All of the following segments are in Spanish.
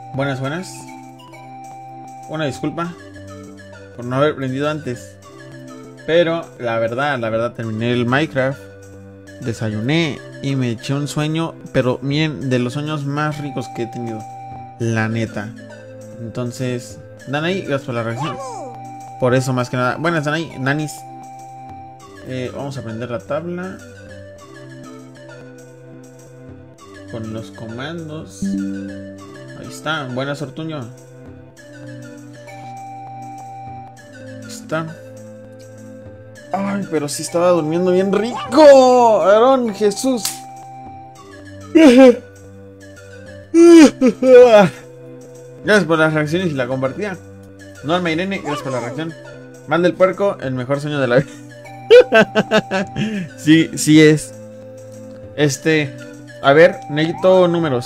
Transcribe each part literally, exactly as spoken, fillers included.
Buenas, buenas. Una disculpa por no haber aprendido antes. Pero la verdad, la verdad terminé el Minecraft, desayuné y me eché un sueño, pero miren, de los sueños más ricos que he tenido, la neta. Entonces, Danaí, gracias por la reacción. Por eso más que nada. Buenas, Danaí, nanis. Eh, vamos a aprender la tabla con los comandos. Ahí está, buenas, Ortuño. Ahí está. Ay, pero sí estaba durmiendo bien rico. Aarón, Jesús. Gracias por las reacciones y la compartida. Norma Irene, gracias por la reacción. Mal del puerco, el mejor sueño de la vida. Sí, sí es. Este, a ver, necesito números.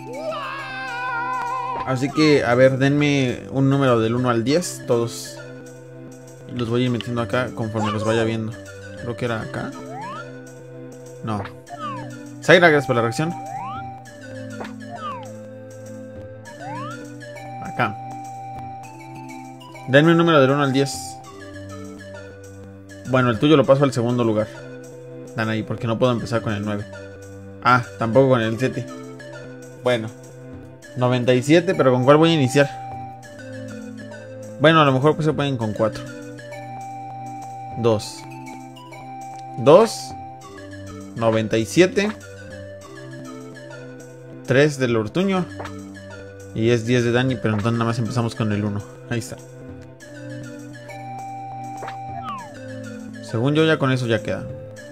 Así que, a ver, denme un número del uno al diez, todos. Los voy a ir metiendo acá conforme los vaya viendo. Creo que era acá. No. Zaira, gracias por la reacción. Acá. Denme un número del uno al diez. Bueno, el tuyo lo paso al segundo lugar. Dan ahí, porque no puedo empezar con el nueve. Ah, tampoco con el siete. Bueno, noventa y siete, pero ¿con cuál voy a iniciar? Bueno, a lo mejor pues se pueden con cuatro. dos. dos. noventa y siete. tres del Ortuño. Y es diez de Dani, pero entonces nada más empezamos con el uno. Ahí está. Según yo ya con eso ya queda.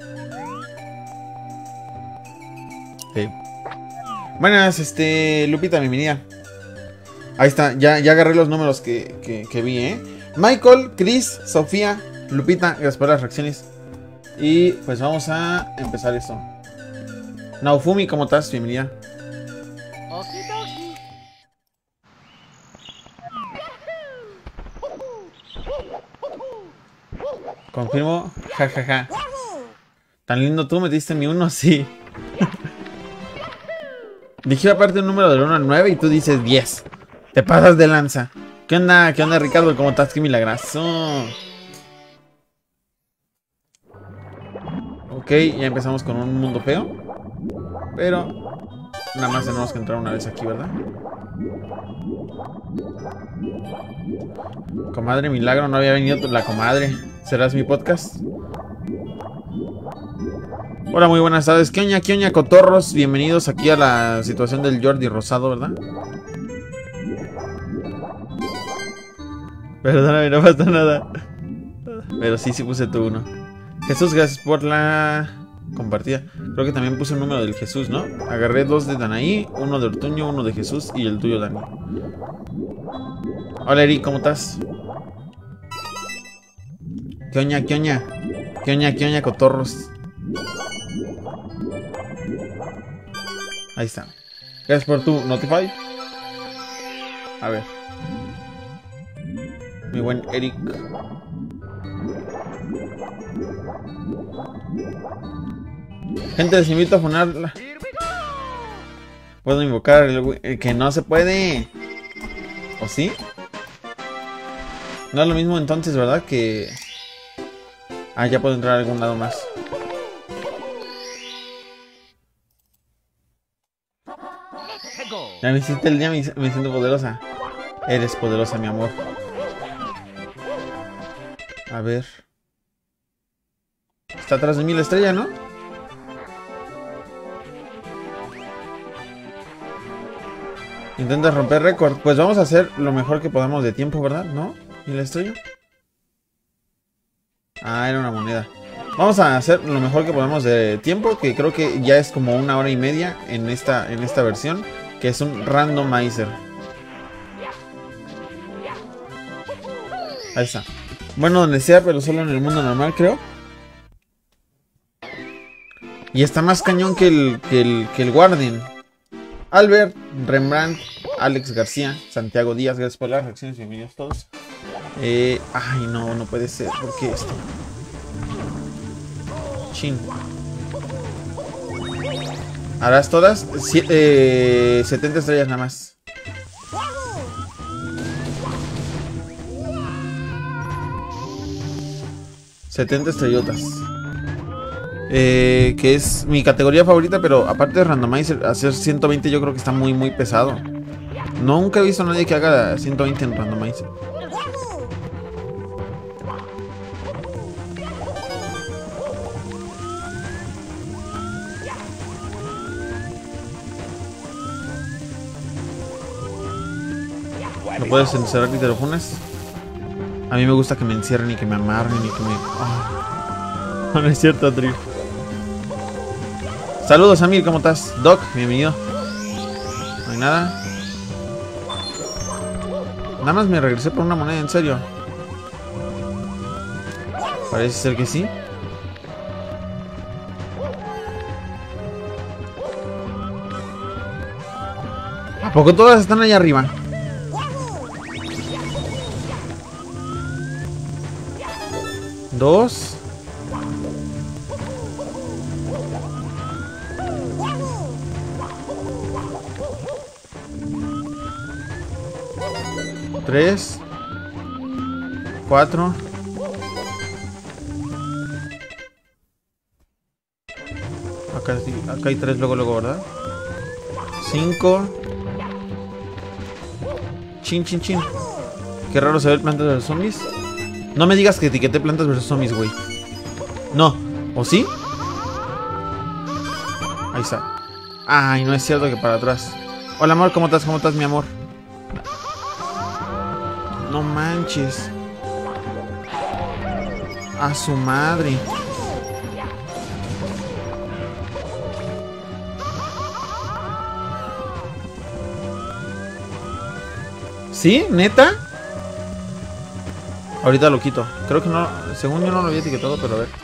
Sí. Buenas, este, Lupita, bienvenida. Ahí está, ya, ya agarré los números que, que, que vi, ¿eh? Michael, Chris, Sofía, Lupita, gracias por las reacciones. Y pues vamos a empezar esto. Naofumi, ¿cómo estás? Bienvenida. Confirmo, jajaja. Ja, ja. Tan lindo tú, metiste mi uno, sí. Dije aparte un número del uno al nueve y tú dices diez. Te pasas de lanza. ¿Qué onda? ¿Qué onda, Ricardo? ¿Cómo estás? Qué milagroso. Ok, ya empezamos con un mundo feo. Pero nada más tenemos que entrar una vez aquí, ¿verdad? Comadre Milagro, no había venido la comadre. ¿Serás mi podcast? Hola, muy buenas tardes. ¿Qué oña, qué oña, cotorros? Bienvenidos aquí a la situación del Jordi Rosado, ¿verdad? Perdóname, no pasa nada. Pero sí, sí puse tu uno. Jesús, gracias por la compartida. Creo que también puse un número del Jesús, ¿no? Agarré dos de Danaí, uno de Ortuño, uno de Jesús y el tuyo, Dani. Hola, Eri, ¿cómo estás? ¿Qué oña, qué oña? ¿Qué oña, qué oña, cotorros? Ahí está. Gracias por tu Notify. A ver. Mi buen Eric. Gente, les invito a fonarla. Puedo invocar el, el que no se puede. ¿O sí? No es lo mismo entonces, ¿verdad? Que... Ah, ya puedo entrar a algún lado más. Ya me hiciste el día, me, me siento poderosa. Eres poderosa, mi amor. A ver. Está atrás de mí la estrella, ¿no? Intentas romper récord. Pues vamos a hacer lo mejor que podamos de tiempo, ¿verdad? ¿No? ¿Y la estrella? Ah, era una moneda. Vamos a hacer lo mejor que podamos de tiempo, que creo que ya es como una hora y media en esta, en esta versión, que es un randomizer. Ahí está. Bueno, donde sea, pero solo en el mundo normal, creo. Y está más cañón que el, que el, que el Guardian. Albert, Rembrandt, Alex García, Santiago Díaz, gracias por las reacciones, bienvenidos todos. Eh, ay, no, no puede ser, ¿por qué esto? Chin. ¿Harás todas? Sie eh, setenta estrellas nada más. setenta estrellotas. Eh, que es mi categoría favorita, pero aparte de randomizer, hacer ciento veinte yo creo que está muy muy pesado. Nunca he visto a nadie que haga ciento veinte en randomizer. ¿No puedes encerrar y te lo funes? A mí me gusta que me encierren y que me amarren y que me... Oh. No, no es cierto, Tri. Saludos, Amir, ¿cómo estás? Doc, bienvenido. No hay nada. Nada más me regresé por una moneda, en serio. Parece ser que sí. ¿A poco todas están allá arriba? Dos. Tres. Cuatro. Acá, acá hay tres luego, luego, ¿verdad? Cinco. Chin, chin, chin. Qué raro se ve plantas versus zombies. No me digas que etiqueté plantas versus zombies, güey. No. ¿O sí? Ahí está. Ay, no es cierto que para atrás. Hola, amor, ¿cómo estás? ¿Cómo estás, mi amor? No manches. A su madre. ¿Sí? ¿Neta? Ahorita lo quito. Creo que no. Según yo no lo había etiquetado, pero a ver.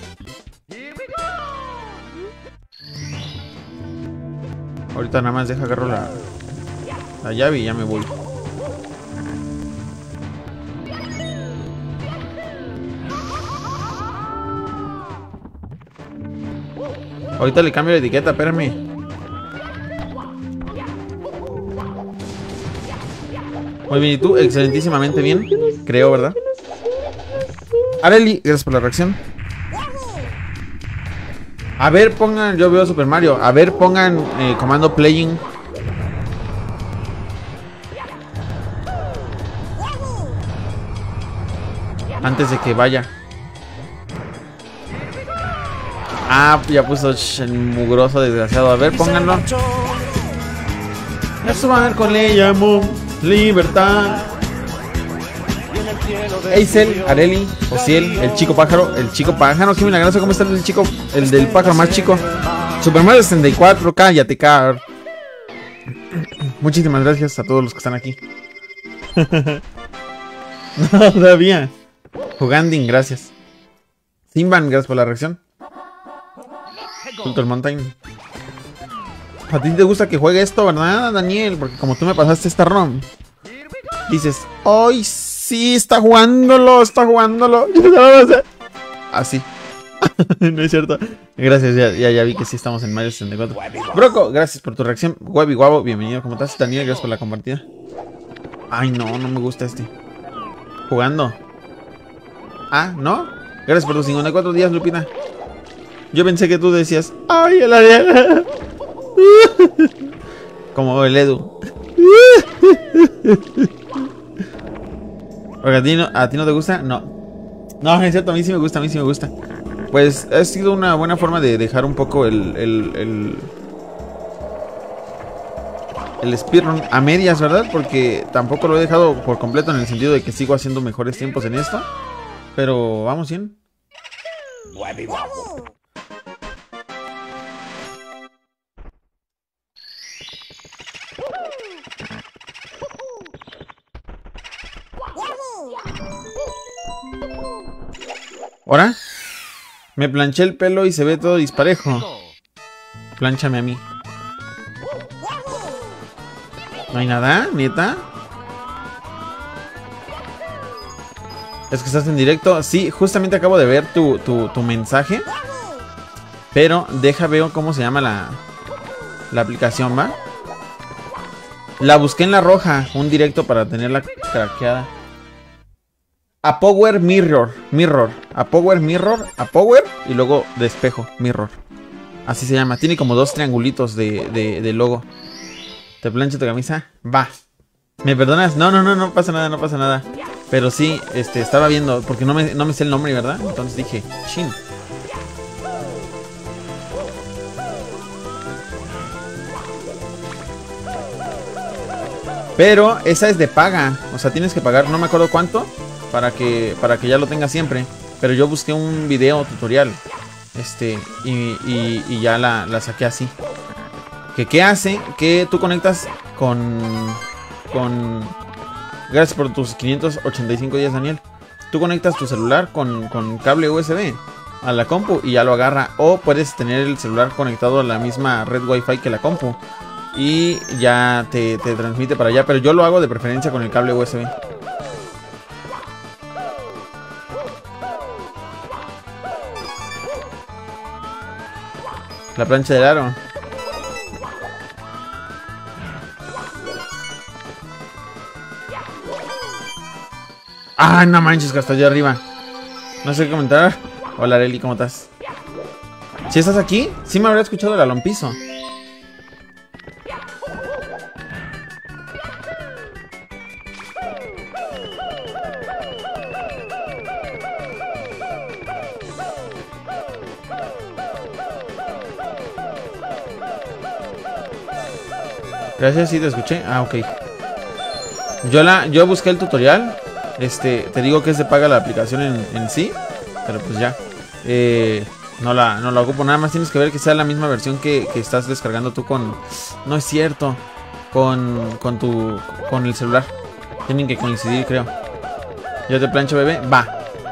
Ahorita nada más deja agarro la, la llave y ya me voy. Ahorita le cambio la etiqueta, espérame. Muy bien, ¿y tú? Excelentísimamente bien. Creo, ¿verdad? Areli, gracias por la reacción. A ver, pongan, yo veo Super Mario. A ver, pongan eh, comando playing. Antes de que vaya. Ah, ya puso el mugroso desgraciado. A ver, pónganlo. Eso va a ver con le llamo libertad. Eisel, Areli, Ociel, el chico pájaro, el chico pájaro, qué milagroso, ¿cómo está el chico? El del pájaro más chico. Super Mario sesenta y cuatro, cállate, car. Muchísimas gracias a todos los que están aquí. No, todavía. Juganding, gracias. Simban, gracias por la reacción. Culture Mountain. A ti te gusta que juegue esto, ¿verdad, Daniel? Porque como tú me pasaste esta ROM, dices, ¡ay, sí! Está jugándolo, está jugándolo. Así. No es cierto. Gracias, ya, ya, ya vi que sí estamos en Mario sesenta y cuatro. Broco, gracias por tu reacción. Guabi Guabo, bienvenido. ¿Cómo estás? Daniel, gracias por la compartida. Ay, no, no me gusta este. Jugando. Ah, ¿no? Gracias por tus cincuenta y cuatro días, Lupina. Yo pensé que tú decías, ¡ay, el área! Como el Edu. Porque a ti, no, ¿a ti no te gusta? No. No, es cierto, a mí sí me gusta, a mí sí me gusta. Pues ha sido una buena forma de dejar un poco el... El, el, el speedrun a medias, ¿verdad? Porque tampoco lo he dejado por completo en el sentido de que sigo haciendo mejores tiempos en esto. Pero vamos bien. ¿Ahora? Me planché el pelo y se ve todo disparejo. Plánchame a mí. ¿No hay nada? ¿Neta? ¿Es que estás en directo? Sí, justamente acabo de ver tu, tu, tu mensaje. Pero deja veo cómo se llama la, la aplicación, ¿va? La busqué en la roja. Un directo para tenerla craqueada. A Power Mirror. Mirror. A Power Mirror. A Power. Y luego de espejo. Mirror. Así se llama. Tiene como dos triangulitos de, de, de logo. ¿Te plancho tu camisa? Va. ¿Me perdonas? No, no, no, no pasa nada, no pasa nada. Pero sí, este, estaba viendo. Porque no me, no me sé el nombre, ¿verdad? Entonces dije, chin. Pero esa es de paga. O sea, tienes que pagar, no me acuerdo cuánto. Para que, para que ya lo tengas siempre. Pero yo busqué un video tutorial. Este, y, y, y ya la, la saqué así. Que qué hace que tú conectas con... Con... Gracias por tus quinientos ochenta y cinco días, Daniel. Tú conectas tu celular con, con cable U S B a la compu y ya lo agarra. O puedes tener el celular conectado a la misma red Wi-Fi que la compu. Y ya te, te transmite para allá. Pero yo lo hago de preferencia con el cable U S B. La plancha del aro. Ay, no manches, que hasta allá arriba. No sé qué comentar. Hola, Areli, ¿cómo estás? Si estás aquí, sí me habría escuchado el alompizo. Gracias, sí te escuché. Ah, ok. Yo la, yo busqué el tutorial. Este, te digo que se paga la aplicación en, en sí. Pero pues ya. Eh, no la, no la ocupo. Nada más tienes que ver que sea la misma versión que, que estás descargando tú con. No es cierto. Con, con tu, con el celular. Tienen que coincidir, creo. Yo te plancho, bebé. Va.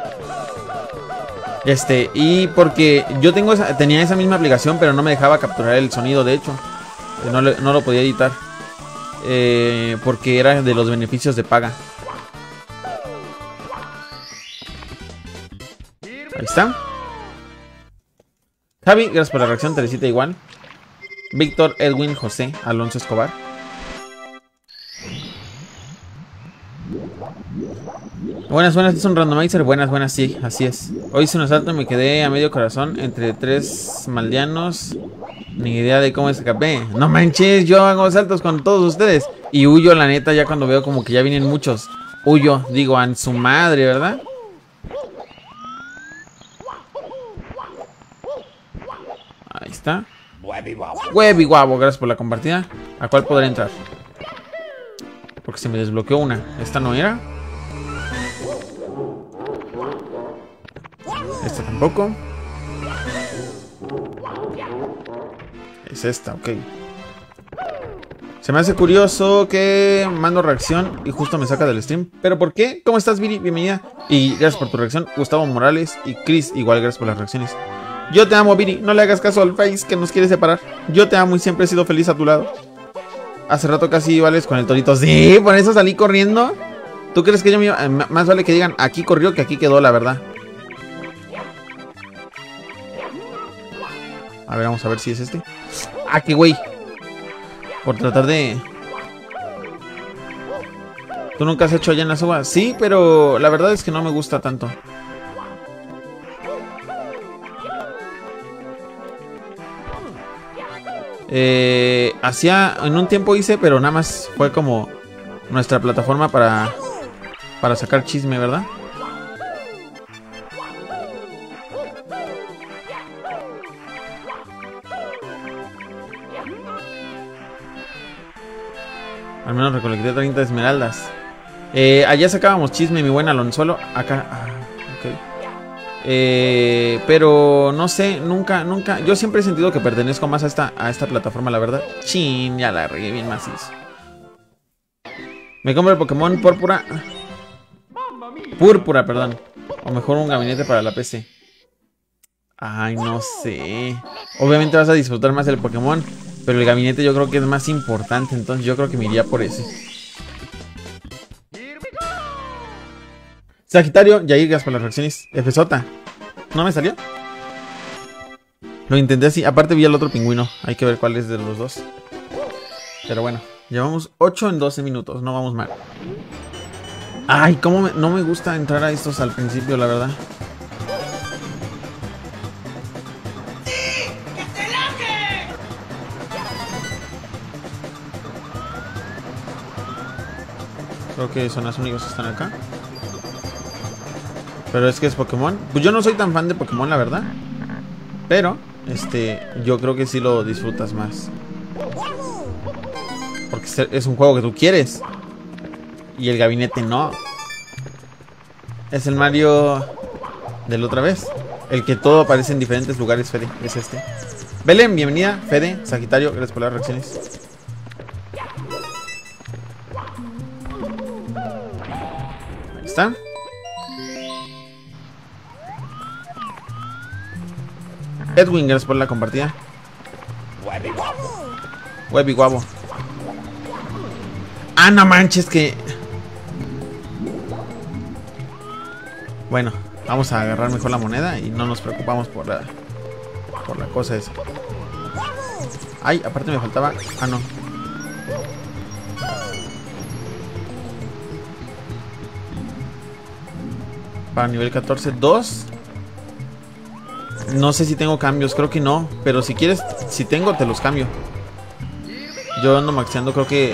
Este, y porque yo tengo esa, tenía esa misma aplicación, pero no me dejaba capturar el sonido, de hecho. No, le, no lo podía editar. Eh, porque era de los beneficios de paga. Ahí está. Javi, gracias por la reacción. Teresita igual. Víctor, Edwin, José, Alonso Escobar. Buenas, buenas, es un randomizer. Buenas, buenas, sí, así es. Hoy hice un asalto y me quedé a medio corazón entre tres maldianos. Ni idea de cómo escapé. No manches, yo hago asaltos con todos ustedes. Y huyo, la neta, ya cuando veo como que ya vienen muchos. Huyo, digo, a su madre, ¿verdad? Ahí está. Webby guabo, gracias por la compartida. ¿A cuál podré entrar? Porque se me desbloqueó una. ¿Esta no era? Esta tampoco. Es esta, ok. Se me hace curioso que mando reacción y justo me saca del stream. ¿Pero por qué? ¿Cómo estás, Viri? Bienvenida. Y gracias por tu reacción. Gustavo Morales y Chris, igual gracias por las reacciones. Yo te amo, Viri. No le hagas caso al Face que nos quiere separar. Yo te amo y siempre he sido feliz a tu lado. Hace rato casi vales con el torito. Sí, por eso salí corriendo. ¿Tú crees que yo me iba? Eh, más vale que digan aquí corrió que aquí quedó, la verdad. A ver, vamos a ver si es este. ¡Ah, qué güey! Por tratar de... ¿Tú nunca has hecho allá en la suba? Sí, pero la verdad es que no me gusta tanto. Eh, hacía... En un tiempo hice, pero nada más fue como nuestra plataforma para... Para sacar chisme, ¿verdad? Al menos recolecté treinta esmeraldas. Eh, allá sacábamos chisme, mi buen Alonzuelo. Acá, ah, ok. Eh, pero no sé, nunca, nunca. Yo siempre he sentido que pertenezco más a esta, a esta plataforma, la verdad. Chin, ya la regué bien macizo. Me compro el Pokémon Púrpura. Púrpura, perdón. O mejor un gabinete para la P C. Ay, no sé. Obviamente vas a disfrutar más del Pokémon, pero el gabinete yo creo que es más importante. Entonces yo creo que me iría por ese. Sagitario, Yair, gracias por las reacciones. F J. ¿No me salió? Lo intenté así. Aparte vi al otro pingüino. Hay que ver cuál es de los dos. Pero bueno, llevamos ocho en doce minutos. No vamos mal. Ay, cómo me, no me gusta entrar a estos al principio, la verdad. Creo que son los únicos que están acá. Pero es que es Pokémon. Pues yo no soy tan fan de Pokémon, la verdad. Pero, este, yo creo que sí lo disfrutas más. Porque es un juego que tú quieres. Y el gabinete no. Es el Mario de la otra vez. El que todo aparece en diferentes lugares, Fede. Es este. Belén, bienvenida. Fede, Sagitario, gracias por las reacciones. Ahí está. Edwin, gracias por la compartida. Webby guabo. Ah, no manches que... Bueno, vamos a agarrar mejor la moneda y no nos preocupamos por la... Por la cosa esa. Ay, aparte me faltaba... Ah, no. Para nivel catorce, dos. No sé si tengo cambios, creo que no. Pero si quieres, si tengo, te los cambio. Yo ando maxeando, creo que...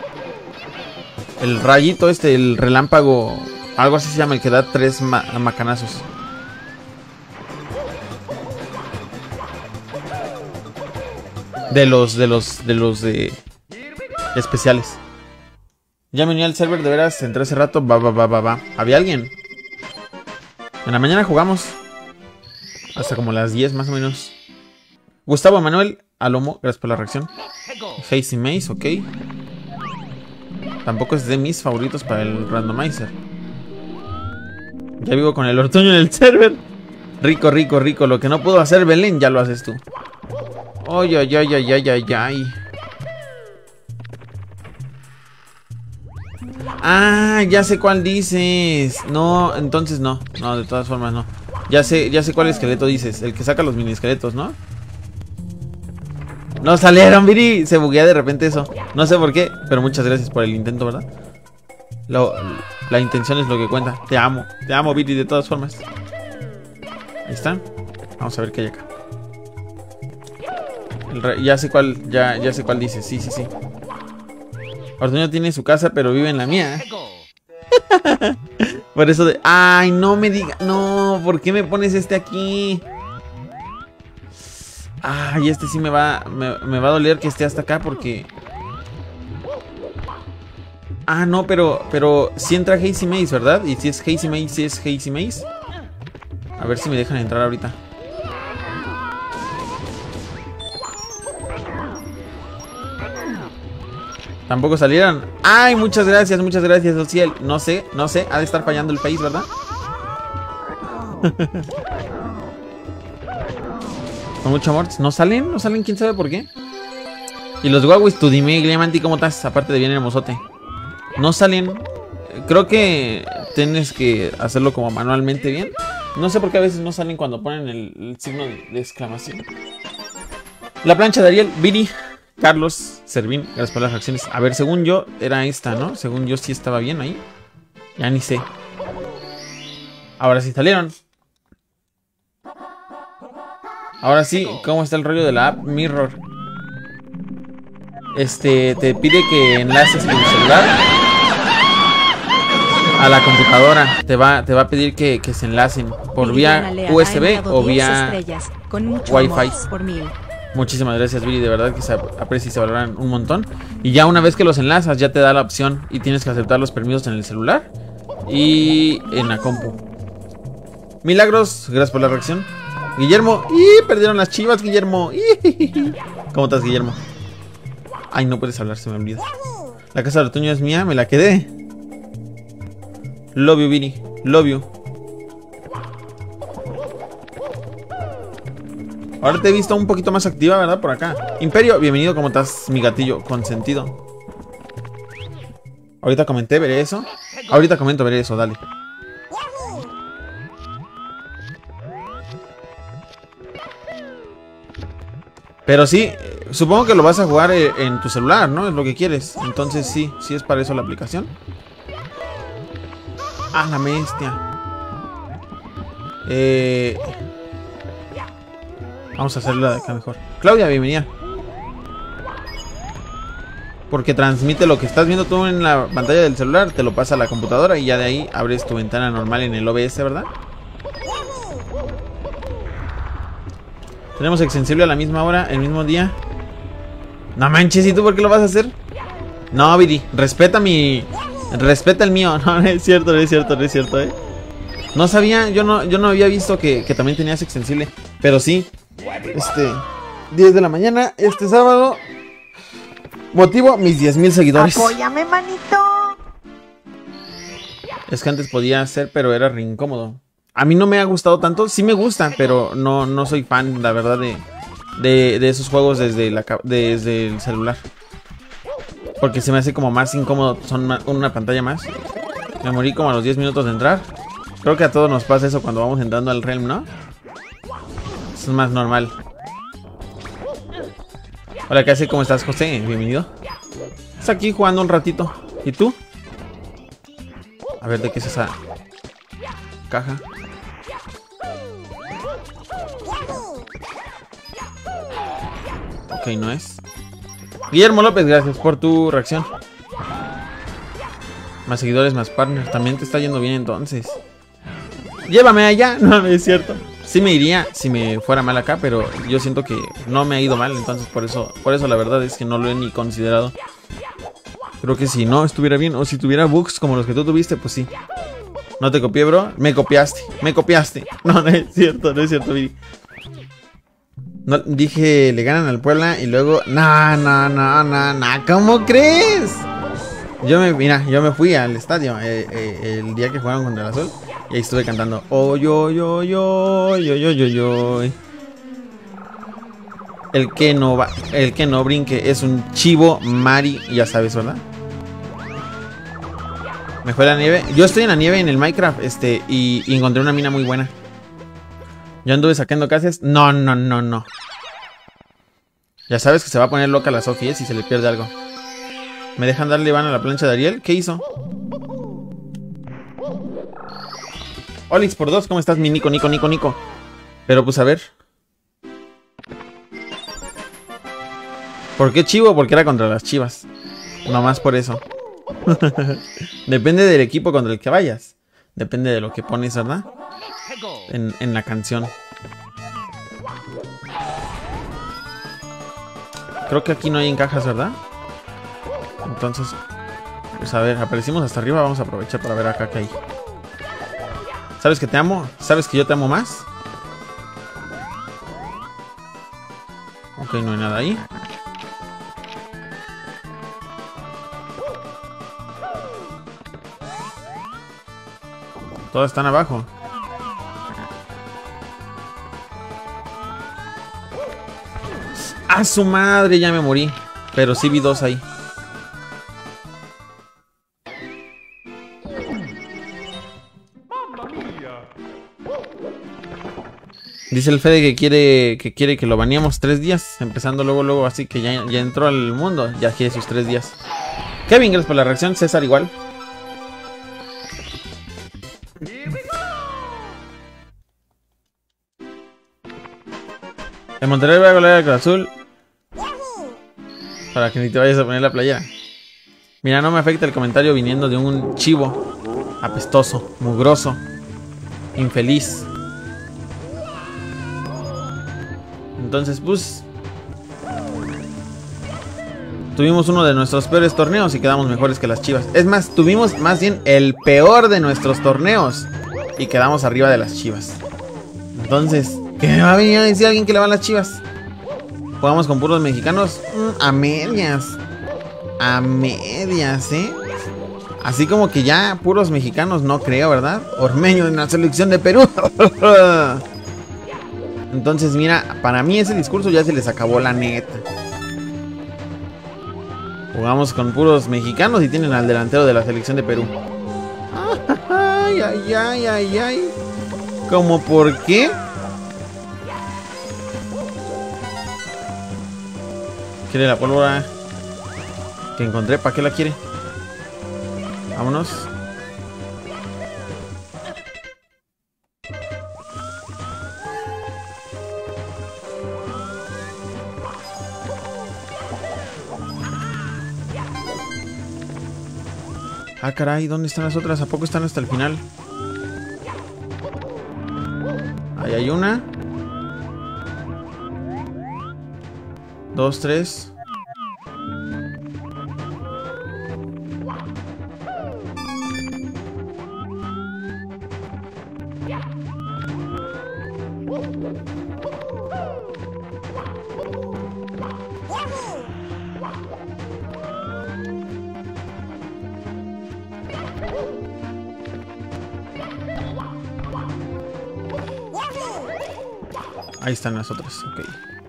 El rayito este, el relámpago... Algo así se llama, el que da tres ma macanazos. De los, de los, de los de... especiales. Ya me uní al server, de veras, entré hace rato. Va, va, va, va, va. ¿Había alguien? En la mañana jugamos. Hasta como las diez más o menos. Gustavo Manuel Alomo, gracias por la reacción. Hazy Maze, ok. Tampoco es de mis favoritos para el randomizer. Ya vivo con el Ortuño en el server. Rico, rico, rico. Lo que no puedo hacer, Belén, ya lo haces tú. Ay, ay, ay, ay, ay, ay, ay. Ah, ya sé cuál dices. No, entonces no. No, de todas formas no. Ya sé, ya sé cuál esqueleto dices. El que saca los mini esqueletos, ¿no? No salieron, Viri. Se buguea de repente eso. No sé por qué, pero muchas gracias por el intento, ¿verdad? Lo, la intención es lo que cuenta. Te amo, te amo, Viri, de todas formas. Ahí está. Vamos a ver qué hay acá. El re, ya sé cuál, ya, ya sé cuál dices. Sí, sí, sí. Ortuño tiene su casa, pero vive en la mía. Por eso de... Ay, no me diga... No, ¿por qué me pones este aquí? Ay, este sí me va... Me, me va a doler que esté hasta acá porque... Ah, no, pero... Pero sí entra Hazy Maze, ¿verdad? Y si es Hazy Maze, si es Hazy Maze. A ver si me dejan entrar ahorita. Tampoco salieron. Ay, muchas gracias, muchas gracias, Ociel. No sé, no sé, ha de estar fallando el país, ¿verdad? Con mucho amor. ¿No salen? ¿No salen? ¿Quién sabe por qué? Y los guaguis, tú dime, Gliamanti, ¿cómo estás? Aparte de bien hermosote. No salen. Creo que tienes que hacerlo como manualmente bien. No sé por qué a veces no salen cuando ponen el, el signo de, de exclamación. La plancha de Ariel, Vini, Carlos, Servín, gracias por las reacciones. A ver, según yo, era esta, ¿no? Según yo sí estaba bien ahí. Ya ni sé. Ahora sí salieron. Ahora sí, ¿cómo está el rollo de la app Mirror? Este, te pide que enlaces tu celular a la computadora. Te va, te va a pedir que, que se enlacen por vía U S B o vía Wi-Fi. Muchísimas gracias, Viri, de verdad que se aprecia y se valoran un montón. Y ya una vez que los enlazas, ya te da la opción y tienes que aceptar los permisos en el celular y en la compu. Milagros, gracias por la reacción. Guillermo, ¡y! Perdieron las chivas, Guillermo. ¡Y! ¿Cómo estás, Guillermo? Ay, no puedes hablar, se me olvida. La casa de otoño es mía, me la quedé. Love you, Viri, love you. Ahora te he visto un poquito más activa, ¿verdad? Por acá. Imperio, bienvenido, ¿cómo estás, mi gatillo consentido? Ahorita comenté, veré eso. Ahorita comento, veré eso, dale. Pero sí, supongo que lo vas a jugar en tu celular, ¿no? Es lo que quieres. Entonces sí, sí es para eso la aplicación. Ah, la bestia. Eh... Vamos a hacerla de acá mejor. Claudia, bienvenida. Porque transmite lo que estás viendo tú en la pantalla del celular, te lo pasa a la computadora y ya de ahí abres tu ventana normal en el O B S, ¿verdad? Tenemos extensible a la misma hora, el mismo día. No manches, ¿y tú por qué lo vas a hacer? No, Viri, respeta mi... Respeta el mío. No, no es cierto, no es cierto, no es cierto, eh. No sabía, yo no, yo no había visto que, que también tenías extensible. Pero sí, este... diez de la mañana, este sábado... Motivo, mis diez mil seguidores. Apóyame, manito. Es que antes podía hacer, pero era re incómodo. A mí no me ha gustado tanto. Sí me gusta, pero no, no soy fan, la verdad, de, de, de esos juegos desde, la, desde el celular. Porque se me hace como más incómodo. Son una, una pantalla más. Me morí como a los diez minutos de entrar. Creo que a todos nos pasa eso cuando vamos entrando al Realm, ¿no? Eso es más normal. Hola, ¿qué hace? ¿Cómo estás, José? Bienvenido. Estás aquí jugando un ratito. ¿Y tú? A ver, ¿de qué es esa caja? Ok, no es. Guillermo López, gracias por tu reacción. Más seguidores, más partners. También te está yendo bien entonces. Llévame allá. No, no es cierto. Sí me iría si me fuera mal acá, pero yo siento que no me ha ido mal, entonces por eso, por eso la verdad es que no lo he ni considerado. Creo que si no estuviera bien, o si tuviera bugs como los que tú tuviste, pues sí. No te copié, bro. Me copiaste, me copiaste. No, no es cierto, no es cierto, Viri. No, dije, le ganan al Puebla y luego... No, no, no, no, no, ¿cómo crees? Yo me, mira, yo me fui al estadio eh, eh, el día que jugaron contra el Azul. Y ahí estuve cantando. Oh, yo, yo, yo, yo, yo, yo, yo. El que no va, el que no brinque es un chivo Mari, ya sabes, ¿verdad? Me fue la nieve. Yo estoy en la nieve en el Minecraft, este, y, y encontré una mina muy buena. Yo anduve sacando casas. No, no, no, no. Ya sabes que se va a poner loca la Sofía si se le pierde algo. ¿Me dejan darle van a la plancha de Ariel? ¿Qué hizo? Olix por dos, ¿cómo estás, mi Nico, Nico, Nico, Nico? Pero pues a ver. ¿Por qué chivo? Porque era contra las chivas. Nomás por eso. Depende del equipo contra el que vayas. Depende de lo que pones, ¿verdad? En, en la canción. Creo que aquí no hay encajas, ¿verdad? Entonces, pues a ver, aparecimos hasta arriba. Vamos a aprovechar para ver acá qué hay. ¿Sabes que te amo? ¿Sabes que yo te amo más? Ok, no hay nada ahí. Todos están abajo. ¡A su madre! Ya me morí. Pero sí vi dos ahí. Dice el Fede que quiere que quiere que lo baneemos tres días. Empezando luego, luego, así que ya, ya entró al mundo. Ya quiere sus tres días. Kevin, gracias por la reacción. César igual. En Monterrey voy a golear al Cruz Azul. Para que ni te vayas a poner la playera. Mira, no me afecta el comentario viniendo de un chivo apestoso, mugroso, infeliz. Entonces, pues, tuvimos uno de nuestros peores torneos y quedamos mejores que las Chivas. Es más, tuvimos más bien el peor de nuestros torneos y quedamos arriba de las Chivas. Entonces, ¿qué me va a venir a decir alguien que le van las Chivas? ¿Jugamos con puros mexicanos? Mm, a medias. A medias, ¿eh? Así como que ya puros mexicanos no creo, ¿verdad? Ormeño en la selección de Perú. Entonces, mira, para mí ese discurso ya se les acabó, la neta. Jugamos con puros mexicanos y tienen al delantero de la selección de Perú. Ay, ay, ay, ay, ay. ¿Cómo por qué? ¿Quiere la pólvora que encontré? ¿Para qué la quiere? Vámonos. Ah, caray, ¿dónde están las otras? ¿A poco están hasta el final? Ahí hay una. Dos, tres. Ahí están las otras, ok.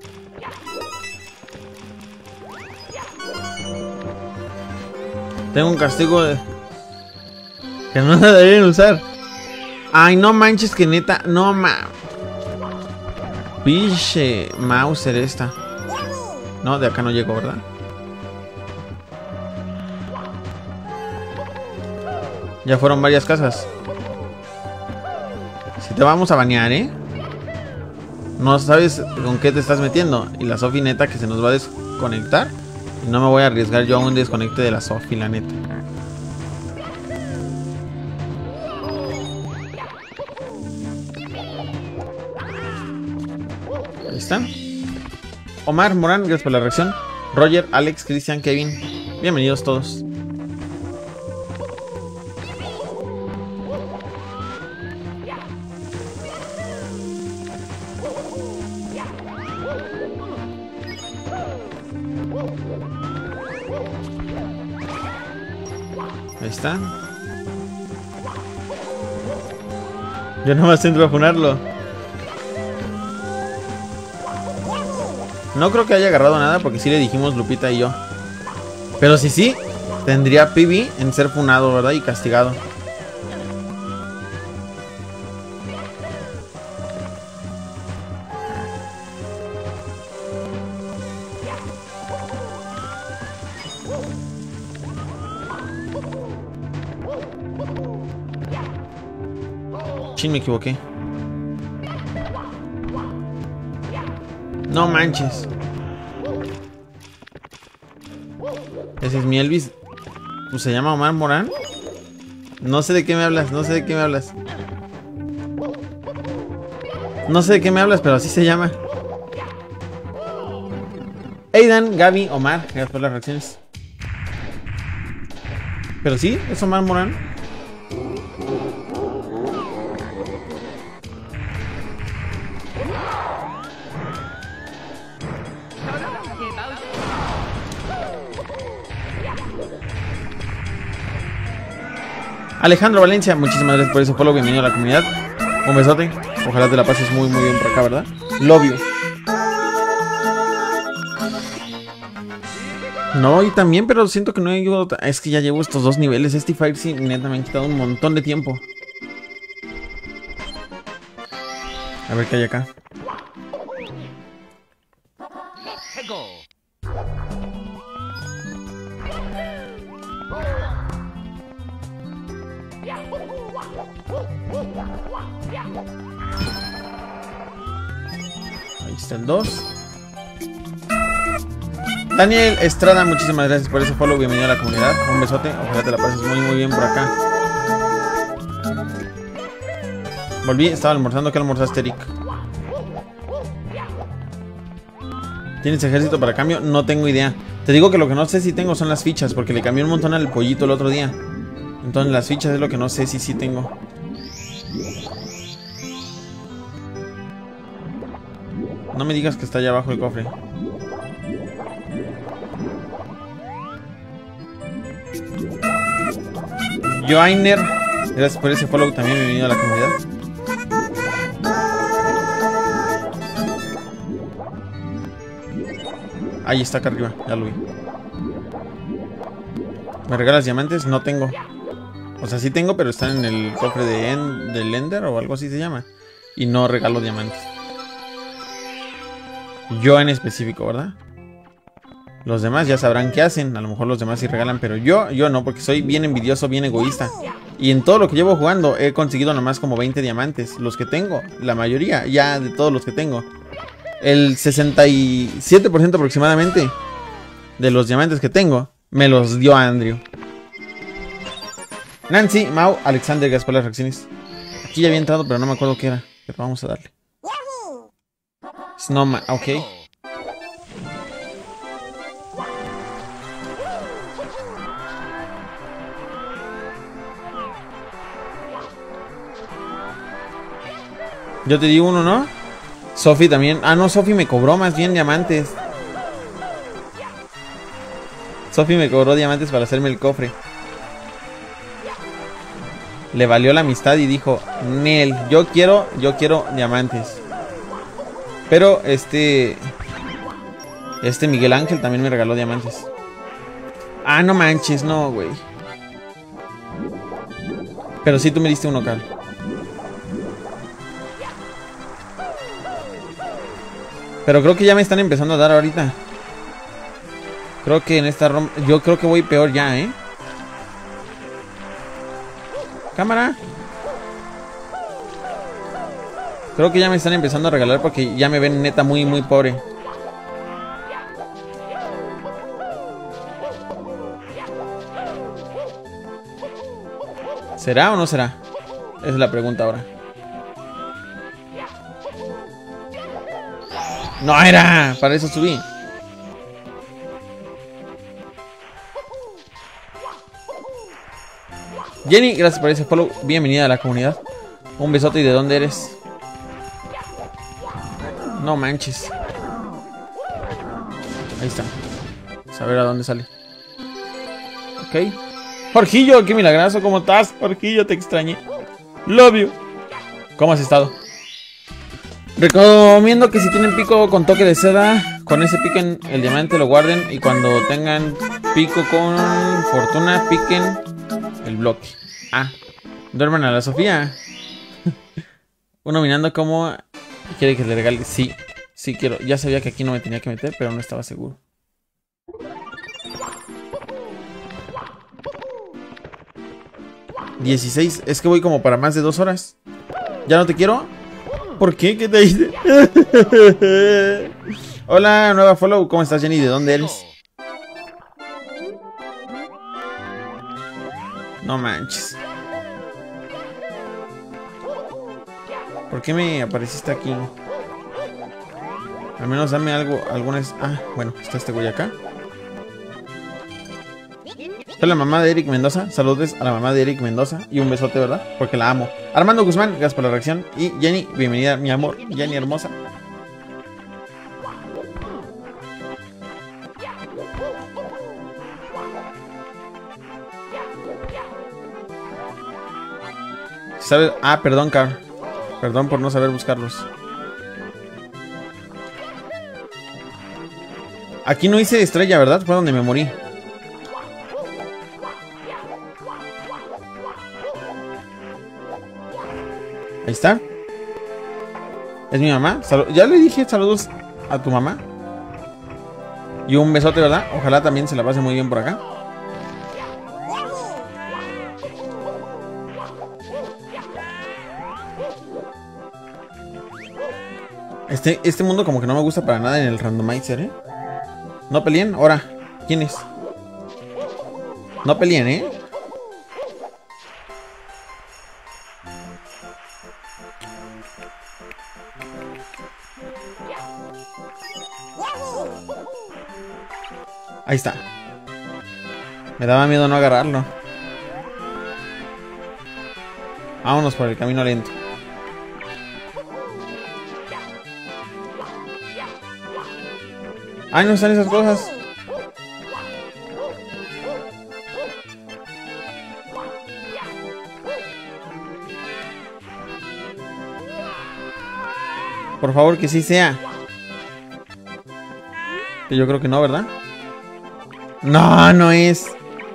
Tengo un castigo de... que no se deberían usar. Ay, no manches, que neta, no ma... Pinche Mauser esta. No, de acá no llego, ¿verdad? Ya fueron varias casas. Si te vamos a banear, ¿eh? No sabes con qué te estás metiendo. Y la Sofi neta que se nos va a desconectar. Y no me voy a arriesgar yo a un desconecte de la Sofi, la neta. Ahí están. Omar, Morán, gracias por la reacción. Roger, Alex, Cristian, Kevin. Bienvenidos todos. Ahí está. Yo nomás entro a funarlo. No creo que haya agarrado nada porque sí le dijimos Lupita y yo. Pero si sí, tendría P B en ser funado, ¿verdad? Y castigado. Chin, me equivoqué. No manches. Ese es mi Elvis. Pues se llama Omar Morán. No sé de qué me hablas, no sé de qué me hablas. No sé de qué me hablas, pero así se llama. Aidan, Gaby, Omar, gracias por las reacciones. Pero sí, es Omar Morán. Alejandro Valencia, muchísimas gracias por ese follow, bienvenido a la comunidad. Un besote, ojalá te la pases muy muy bien por acá, ¿verdad? Love you. No, y también, pero siento que no he ido... Es que ya llevo estos dos niveles, este Fire sí, neta, me han quitado un montón de tiempo. A ver qué hay acá. Ahí está el dos. Daniel Estrada, muchísimas gracias por ese follow, bienvenido a la comunidad. Un besote, ojalá te la pases muy muy bien por acá. Volví, estaba almorzando. ¿Qué almorzaste, Eric? ¿Tienes ejército para cambio? No tengo idea. Te digo que lo que no sé si tengo son las fichas, porque le cambié un montón al pollito el otro día. Entonces las fichas es lo que no sé si sí tengo. No me digas que está allá abajo el cofre. Joainer, gracias por ese follow, también bienvenido a la comunidad. Ahí está acá arriba, ya lo vi. ¿Me regalas diamantes? No tengo. O sea, sí tengo, pero están en el cofre de en, del Ender o algo así se llama. Y no regalo diamantes. Yo en específico, ¿verdad? Los demás ya sabrán qué hacen. A lo mejor los demás sí regalan, pero yo, yo no, porque soy bien envidioso, bien egoísta. Y en todo lo que llevo jugando he conseguido nomás como veinte diamantes. Los que tengo, la mayoría, ya de todos los que tengo. El sesenta y siete por ciento aproximadamente de los diamantes que tengo me los dio Andrew. Nancy, Mau, Alexander, gracias por las reacciones. Aquí ya había entrado, pero no me acuerdo qué era. Pero vamos a darle. Snowman, ok. Yo te di uno, ¿no? Sophie también. Ah, no, Sophie me cobró más bien diamantes. Sophie me cobró diamantes para hacerme el cofre. Le valió la amistad y dijo, Nel, yo quiero, yo quiero diamantes. Pero este... Este Miguel Ángel también me regaló diamantes. Ah, no manches, no, güey. Pero sí, tú me diste uno, Cal. Pero creo que ya me están empezando a dar ahorita. Creo que en esta rom... Yo creo que voy peor ya, ¿eh? Cámara. Creo que ya me están empezando a regalar porque ya me ven neta muy, muy pobre. ¿Será o no será? Esa es la pregunta ahora. No era, para eso subí. Jenny, gracias por ese follow. Bienvenida a la comunidad. Un besote. ¿Y de dónde eres? No manches. Ahí está. Vamos a ver a dónde sale. Ok. Jorgillo, qué milagroso. ¿Cómo estás? Jorgillo, te extrañé. Love you. ¿Cómo has estado? Recomiendo que si tienen pico con toque de seda, con ese piquen el diamante, lo guarden. Y cuando tengan pico con fortuna, piquen el bloque. Ah, duerman a la Sofía. Uno mirando cómo quiere que le regale. Sí, sí quiero. Ya sabía que aquí no me tenía que meter, pero no estaba seguro. dieciséis, es que voy como para más de dos horas. ¿Ya no te quiero? ¿Por qué? ¿Qué te dice? Hola, nueva follow. ¿Cómo estás, Jenny? ¿De dónde eres? No manches. ¿Por qué me apareciste aquí? Al menos dame algo, algunas... Ah, bueno, está este güey acá. Soy la mamá de Eric Mendoza. Saludos a la mamá de Eric Mendoza. Y un besote, ¿verdad? Porque la amo. Armando Guzmán, gracias por la reacción. Y Jenny, bienvenida, mi amor. Jenny hermosa. ¿Sabes? Ah, perdón, Car. Perdón por no saber buscarlos. Aquí no hice estrella, ¿verdad? Fue donde me morí. Ahí está. Es mi mamá. Salud. Ya le dije saludos a tu mamá. Y un besote, ¿verdad? Ojalá también se la pase muy bien por acá. Este, este mundo como que no me gusta para nada en el randomizer, ¿eh? No peleen. Ahora, ¿quién es? No peleen, ¿eh? Ahí está. Me daba miedo no agarrarlo. Vámonos por el camino lento. Ay, no están esas cosas. Por favor, que sí sea. Que yo creo que no, ¿verdad? No, no es.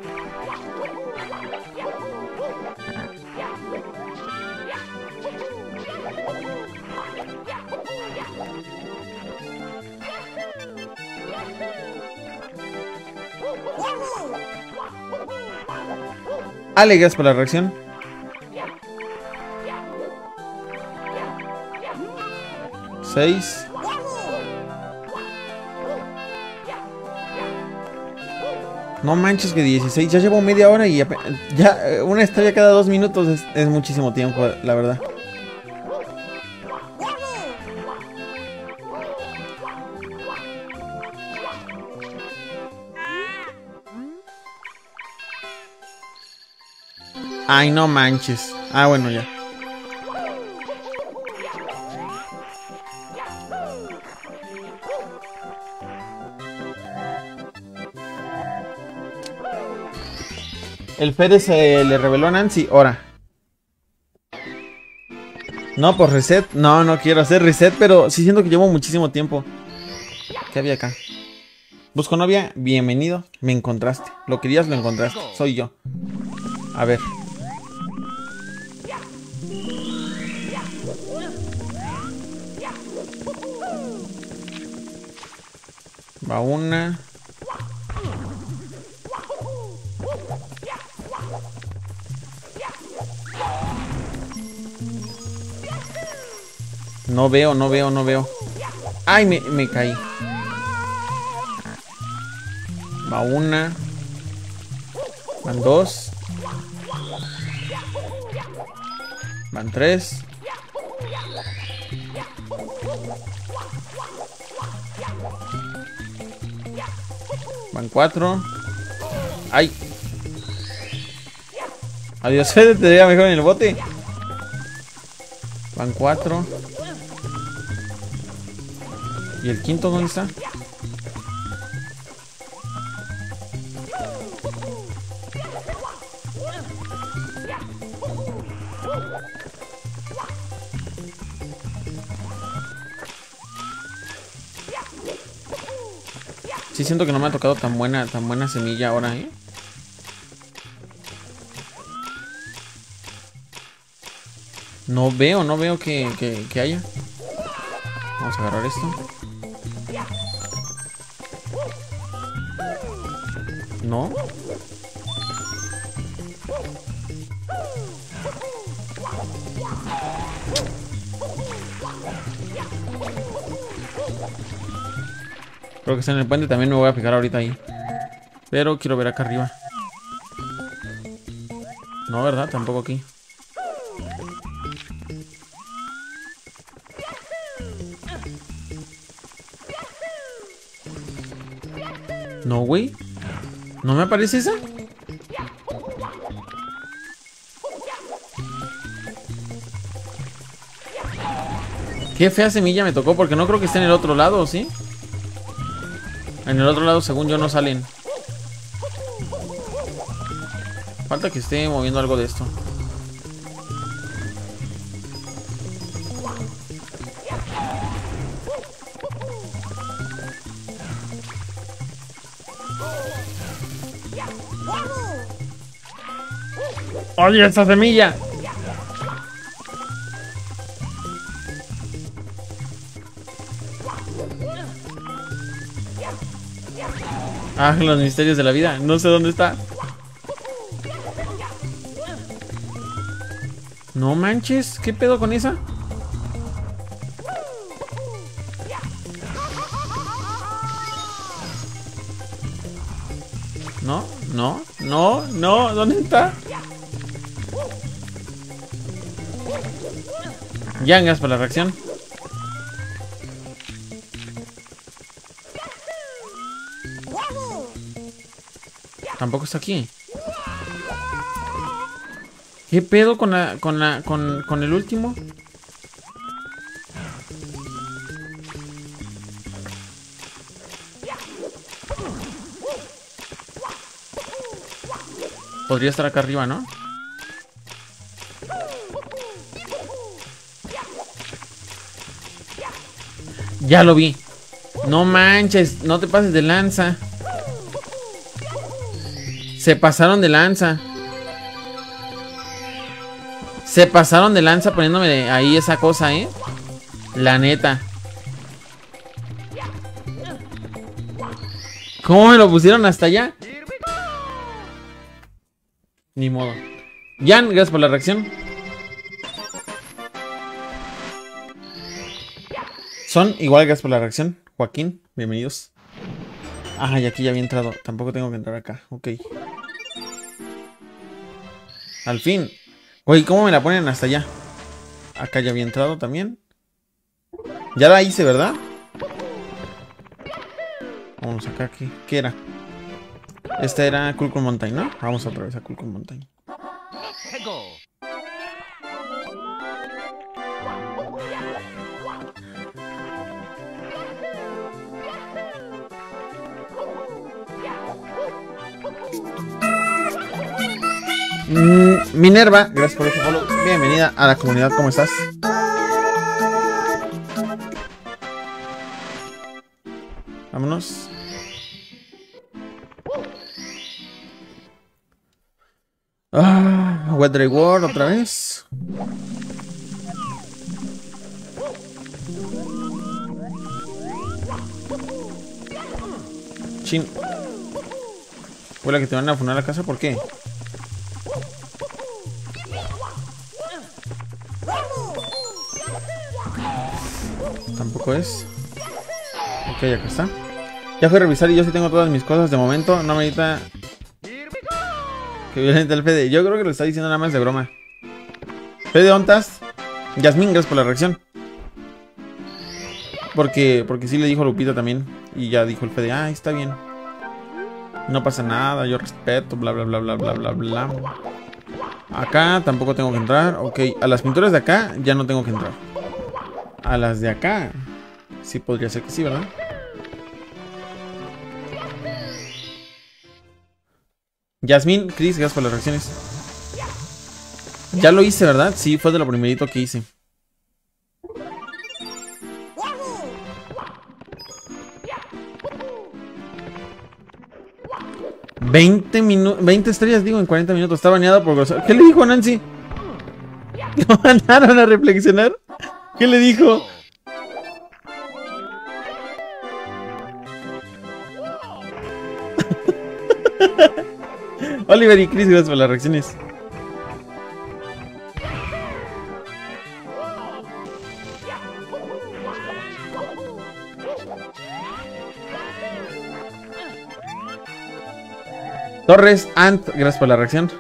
Ale, gracias por la reacción. Seis. No manches que dieciséis. Ya llevo media hora y ya, ya una estrella cada dos minutos. Es, es muchísimo tiempo, la verdad. Ay, no manches. Ah, bueno, ya. El Fede se le reveló a Nancy. Ahora. No, pues reset. No, no quiero hacer reset, pero sí siento que llevo muchísimo tiempo. ¿Qué había acá? Busco novia. Bienvenido. Me encontraste. Lo querías, lo encontraste. Soy yo. A ver. Va una. No veo, no veo, no veo. Ay, me, me caí. Va una. Van dos. Van tres. Van cuatro. Ay. Adiós, Fede, te veía mejor en el bote. Van cuatro. ¿Y el quinto dónde está? Sí siento que no me ha tocado tan buena, tan buena semilla ahora, ¿eh? No veo, no veo que, que, que haya. Vamos a agarrar esto. No. Creo que está en el puente, también me voy a fijar ahorita ahí. Pero quiero ver acá arriba. No, ¿verdad? Tampoco aquí. No, güey. ¿No me aparece esa? Qué fea semilla me tocó, porque no creo que esté en el otro lado, ¿sí? En el otro lado, según yo, no salen. Falta que esté moviendo algo de esto. ¡Oye, esta semilla! Ah, los misterios de la vida. No sé dónde está. No manches. ¿Qué pedo con esa? No, no, no, no. ¿Dónde está? Yangas para la reacción. Tampoco está aquí. ¿Qué pedo con la, con la, con, con el último? Podría estar acá arriba, ¿no? Ya lo vi. No manches, no te pases de lanza. Se pasaron de lanza. Se pasaron de lanza poniéndome ahí esa cosa, ¿eh? La neta. ¿Cómo me lo pusieron hasta allá? Ni modo. Jan, gracias por la reacción. Son igual, gracias por la reacción. Joaquín, bienvenidos. Ajá, y aquí ya había entrado. Tampoco tengo que entrar acá. Ok. Al fin. Güey, ¿cómo me la ponen hasta allá? Acá ya había entrado también. Ya la hice, ¿verdad? Vamos acá, ¿qué, qué era? Esta era Cool Mountain, ¿no? Vamos otra vez a Cool Mountain. Mm, Minerva, gracias por ese follow. Bienvenida a la comunidad, ¿cómo estás? Vámonos. Ah, Weather World otra vez. Chin. Huele que te van a funar a la casa, ¿por qué? Tampoco es. Ok, acá está. Ya fui a revisar y yo sí tengo todas mis cosas de momento. No medita. Que violenta el Fede. Yo creo que lo está diciendo nada más de broma. Fede, ¿ontas? Yasmín, gracias por la reacción. Porque, porque sí le dijo a Lupita también. Y ya dijo el Fede, ah, está bien. No pasa nada, yo respeto, bla, bla, bla, bla, bla, bla, bla. Acá tampoco tengo que entrar. Ok, a las pinturas de acá ya no tengo que entrar. A las de acá sí podría ser que sí, ¿verdad? Yasmín, Chris, gracias por las reacciones. Ya lo hice, ¿verdad? Sí, fue de lo primerito que hice. veinte minutos, veinte estrellas, digo, en cuarenta minutos. Está baneado por grosero. ¿Qué le dijo a Nancy? ¿Lo mandaron a reflexionar? ¿Qué le dijo? Oliver y Chris, gracias por las reacciones. Torres, Ant, gracias por la reacción.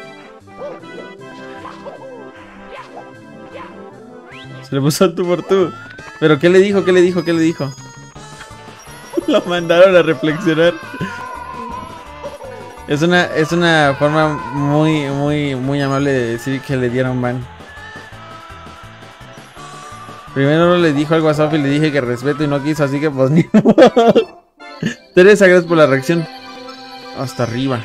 Se le puso tú por tú. ¿Pero qué le dijo? ¿Qué le dijo? ¿Qué le dijo? Lo mandaron a reflexionar. Es una, es una forma muy, muy, muy amable de decir que le dieron ban. Primero le dijo algo a Sophie y le dije que respeto y no quiso, así que pues ni modo. Teresa, gracias por la reacción. Hasta arriba.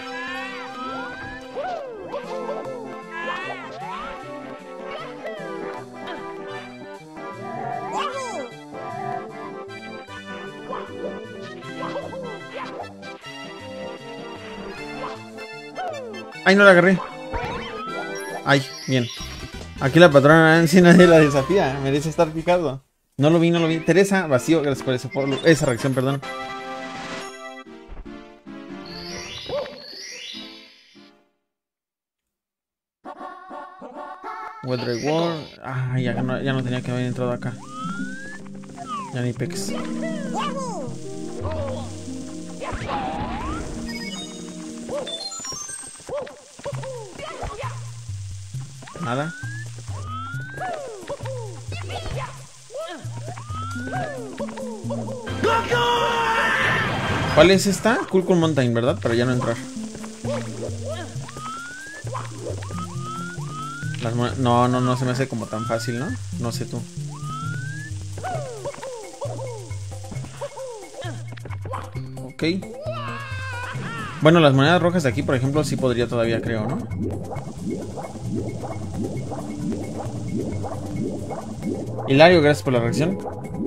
Ay, no la agarré. Ay, bien. Aquí la patrona Nancy nadie la desafía. Merece estar picado. No lo vi, no lo vi. Teresa, vacío. Gracias por eso, por esa reacción, perdón. Weather World. Ah, ya no, ya no tenía que haber entrado acá. Ya ni pex. Nada. ¿Cuál es esta? Cool Mountain, ¿verdad? Para ya no entrar. Las no, no, no se me hace como tan fácil, ¿no? No sé tú. Ok. Bueno, las monedas rojas de aquí, por ejemplo, sí podría todavía, creo, ¿no? Hilario, gracias por la reacción.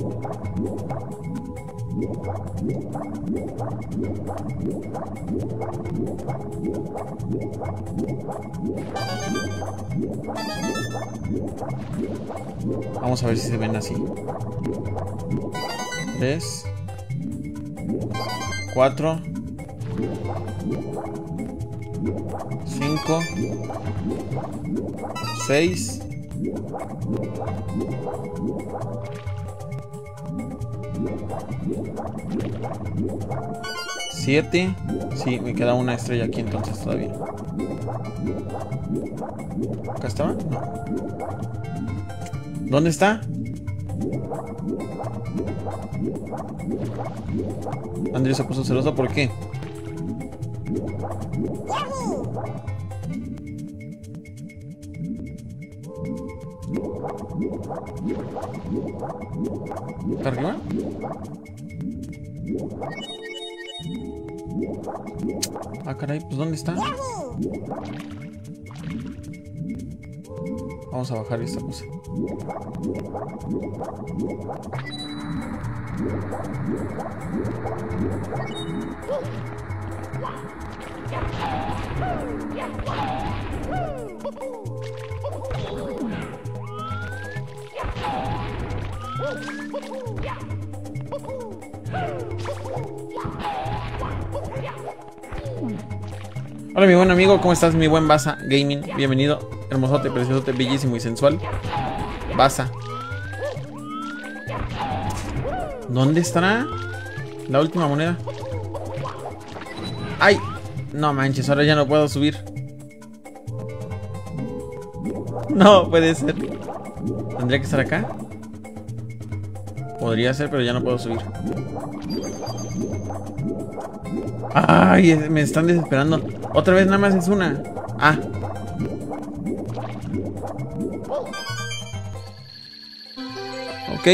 Vamos a ver si se ven así. Tres. Cuatro. Cinco. Seis. siete. Sí, me queda una estrella aquí entonces todavía. ¿Acá estaba? No. ¿Dónde está? Andrés se puso celoso, ¿por qué? ¿Está arriba? Ah, caray, pues ¿dónde está? Vamos a bajar esta cosa. Hola mi buen amigo, ¿cómo estás? Mi buen Baza Gaming, bienvenido, hermosote, preciosote, bellísimo y sensual Baza. ¿Dónde estará la última moneda? ¡Ay! No manches, ahora ya no puedo subir. No puede ser. ¿Tendría que estar acá? Podría ser, pero ya no puedo subir. Ay, me están desesperando. Otra vez nada más es una. Ah. Ok.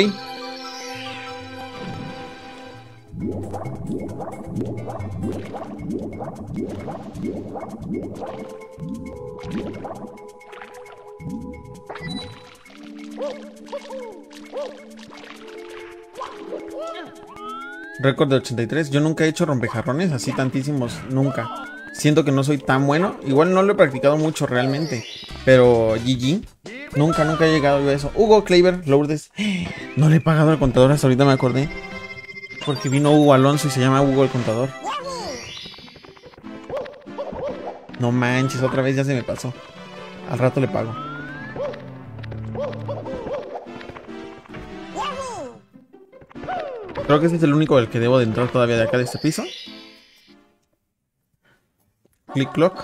Récord de ochenta y tres. Yo nunca he hecho rompejarrones así tantísimos, nunca. Siento que no soy tan bueno. Igual no lo he practicado mucho realmente. Pero G G. Nunca, nunca he llegado yo a eso. Hugo, Claver, Lourdes. No le he pagado al contador, hasta ahorita me acordé. Porque vino Hugo Alonso y se llama Hugo el contador. No manches, otra vez ya se me pasó. Al rato le pago. Creo que este es el único del que debo de entrar todavía de acá de este piso. Click clock.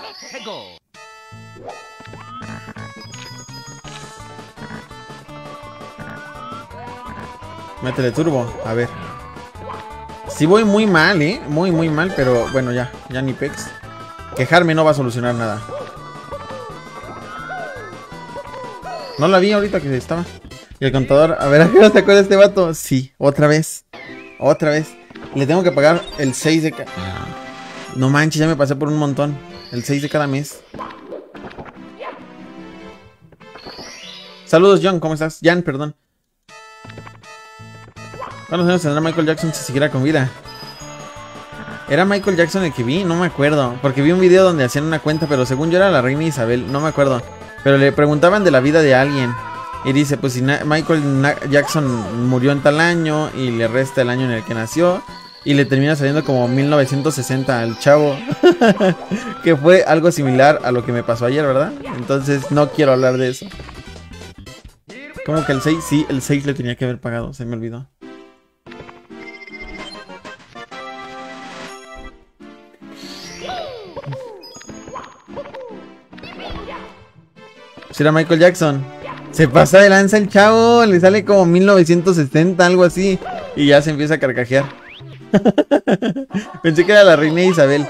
Métele turbo, a ver. Sí voy muy mal, eh. Muy, muy mal, pero bueno, ya. Ya ni pex. Quejarme no va a solucionar nada. No la vi ahorita que estaba. Y el contador, a ver, ¿a qué no se acuerda este vato? Sí, otra vez. Otra vez. Le tengo que pagar el seis de cada... No manches, ya me pasé por un montón. El seis de cada mes. Saludos, John, ¿cómo estás? Jan, perdón. ¿Cuántos años tendrá Michael Jackson si siguiera con vida? ¿Era Michael Jackson el que vi? No me acuerdo. Porque vi un video donde hacían una cuenta, pero según yo era la reina Isabel. No me acuerdo. Pero le preguntaban de la vida de alguien. Y dice, pues si Michael Jackson murió en tal año y le resta el año en el que nació y le termina saliendo como mil novecientos sesenta al chavo. Que fue algo similar a lo que me pasó ayer, ¿verdad? Entonces no quiero hablar de eso. ¿Cómo que el seis? Sí, el seis le tenía que haber pagado, se me olvidó. Si era Michael Jackson. Se pasa de lanza el chavo, le sale como mil novecientos setenta, algo así. Y ya se empieza a carcajear. Pensé que era la reina Isabel.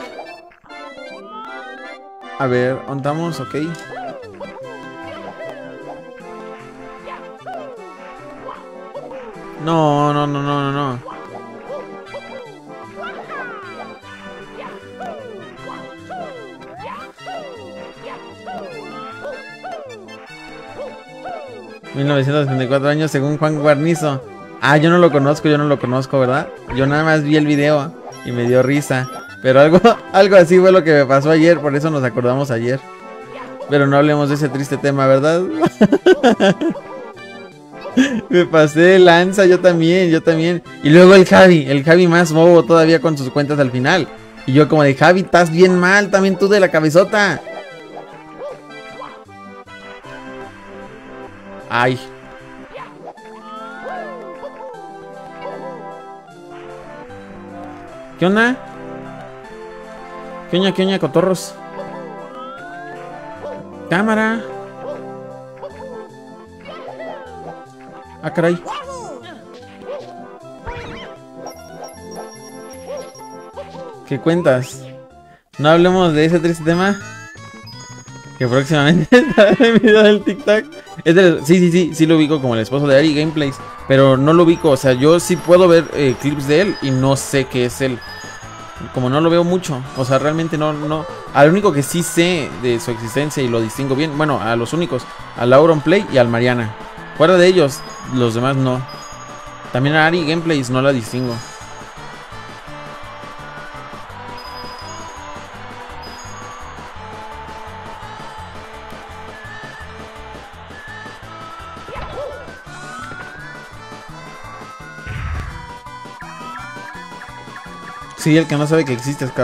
A ver, ondamos, ok. No, no, no, no, no, no. mil novecientos setenta y cuatro años según Juan Guarnizo. Ah, yo no lo conozco, yo no lo conozco, ¿verdad? Yo nada más vi el video y me dio risa. Pero algo, algo así fue lo que me pasó ayer, por eso nos acordamos ayer. Pero no hablemos de ese triste tema, ¿verdad? Me pasé de lanza, yo también, yo también. Y luego el Javi, el Javi más bobo todavía con sus cuentas al final. Y yo como de, Javi, estás bien mal, también tú de la cabezota. Ay. ¿Qué onda? ¿Qué oña, qué oña, cotorros? Cámara. Ah, caray. ¿Qué cuentas? No hablemos de ese triste tema. Que próximamente estará en el video del TikTok. Es de, sí, sí, sí, sí lo ubico como el esposo de Ari Gameplays. Pero no lo ubico, o sea, yo sí puedo ver eh, clips de él y no sé qué es él. Como no lo veo mucho, o sea, realmente no, no. Al único que sí sé de su existencia y lo distingo bien, bueno, a los únicos, al Auronplay y al Mariana. Fuera de ellos, los demás no. También a Ari Gameplays no la distingo. Sí, el que no sabe que existe Scar.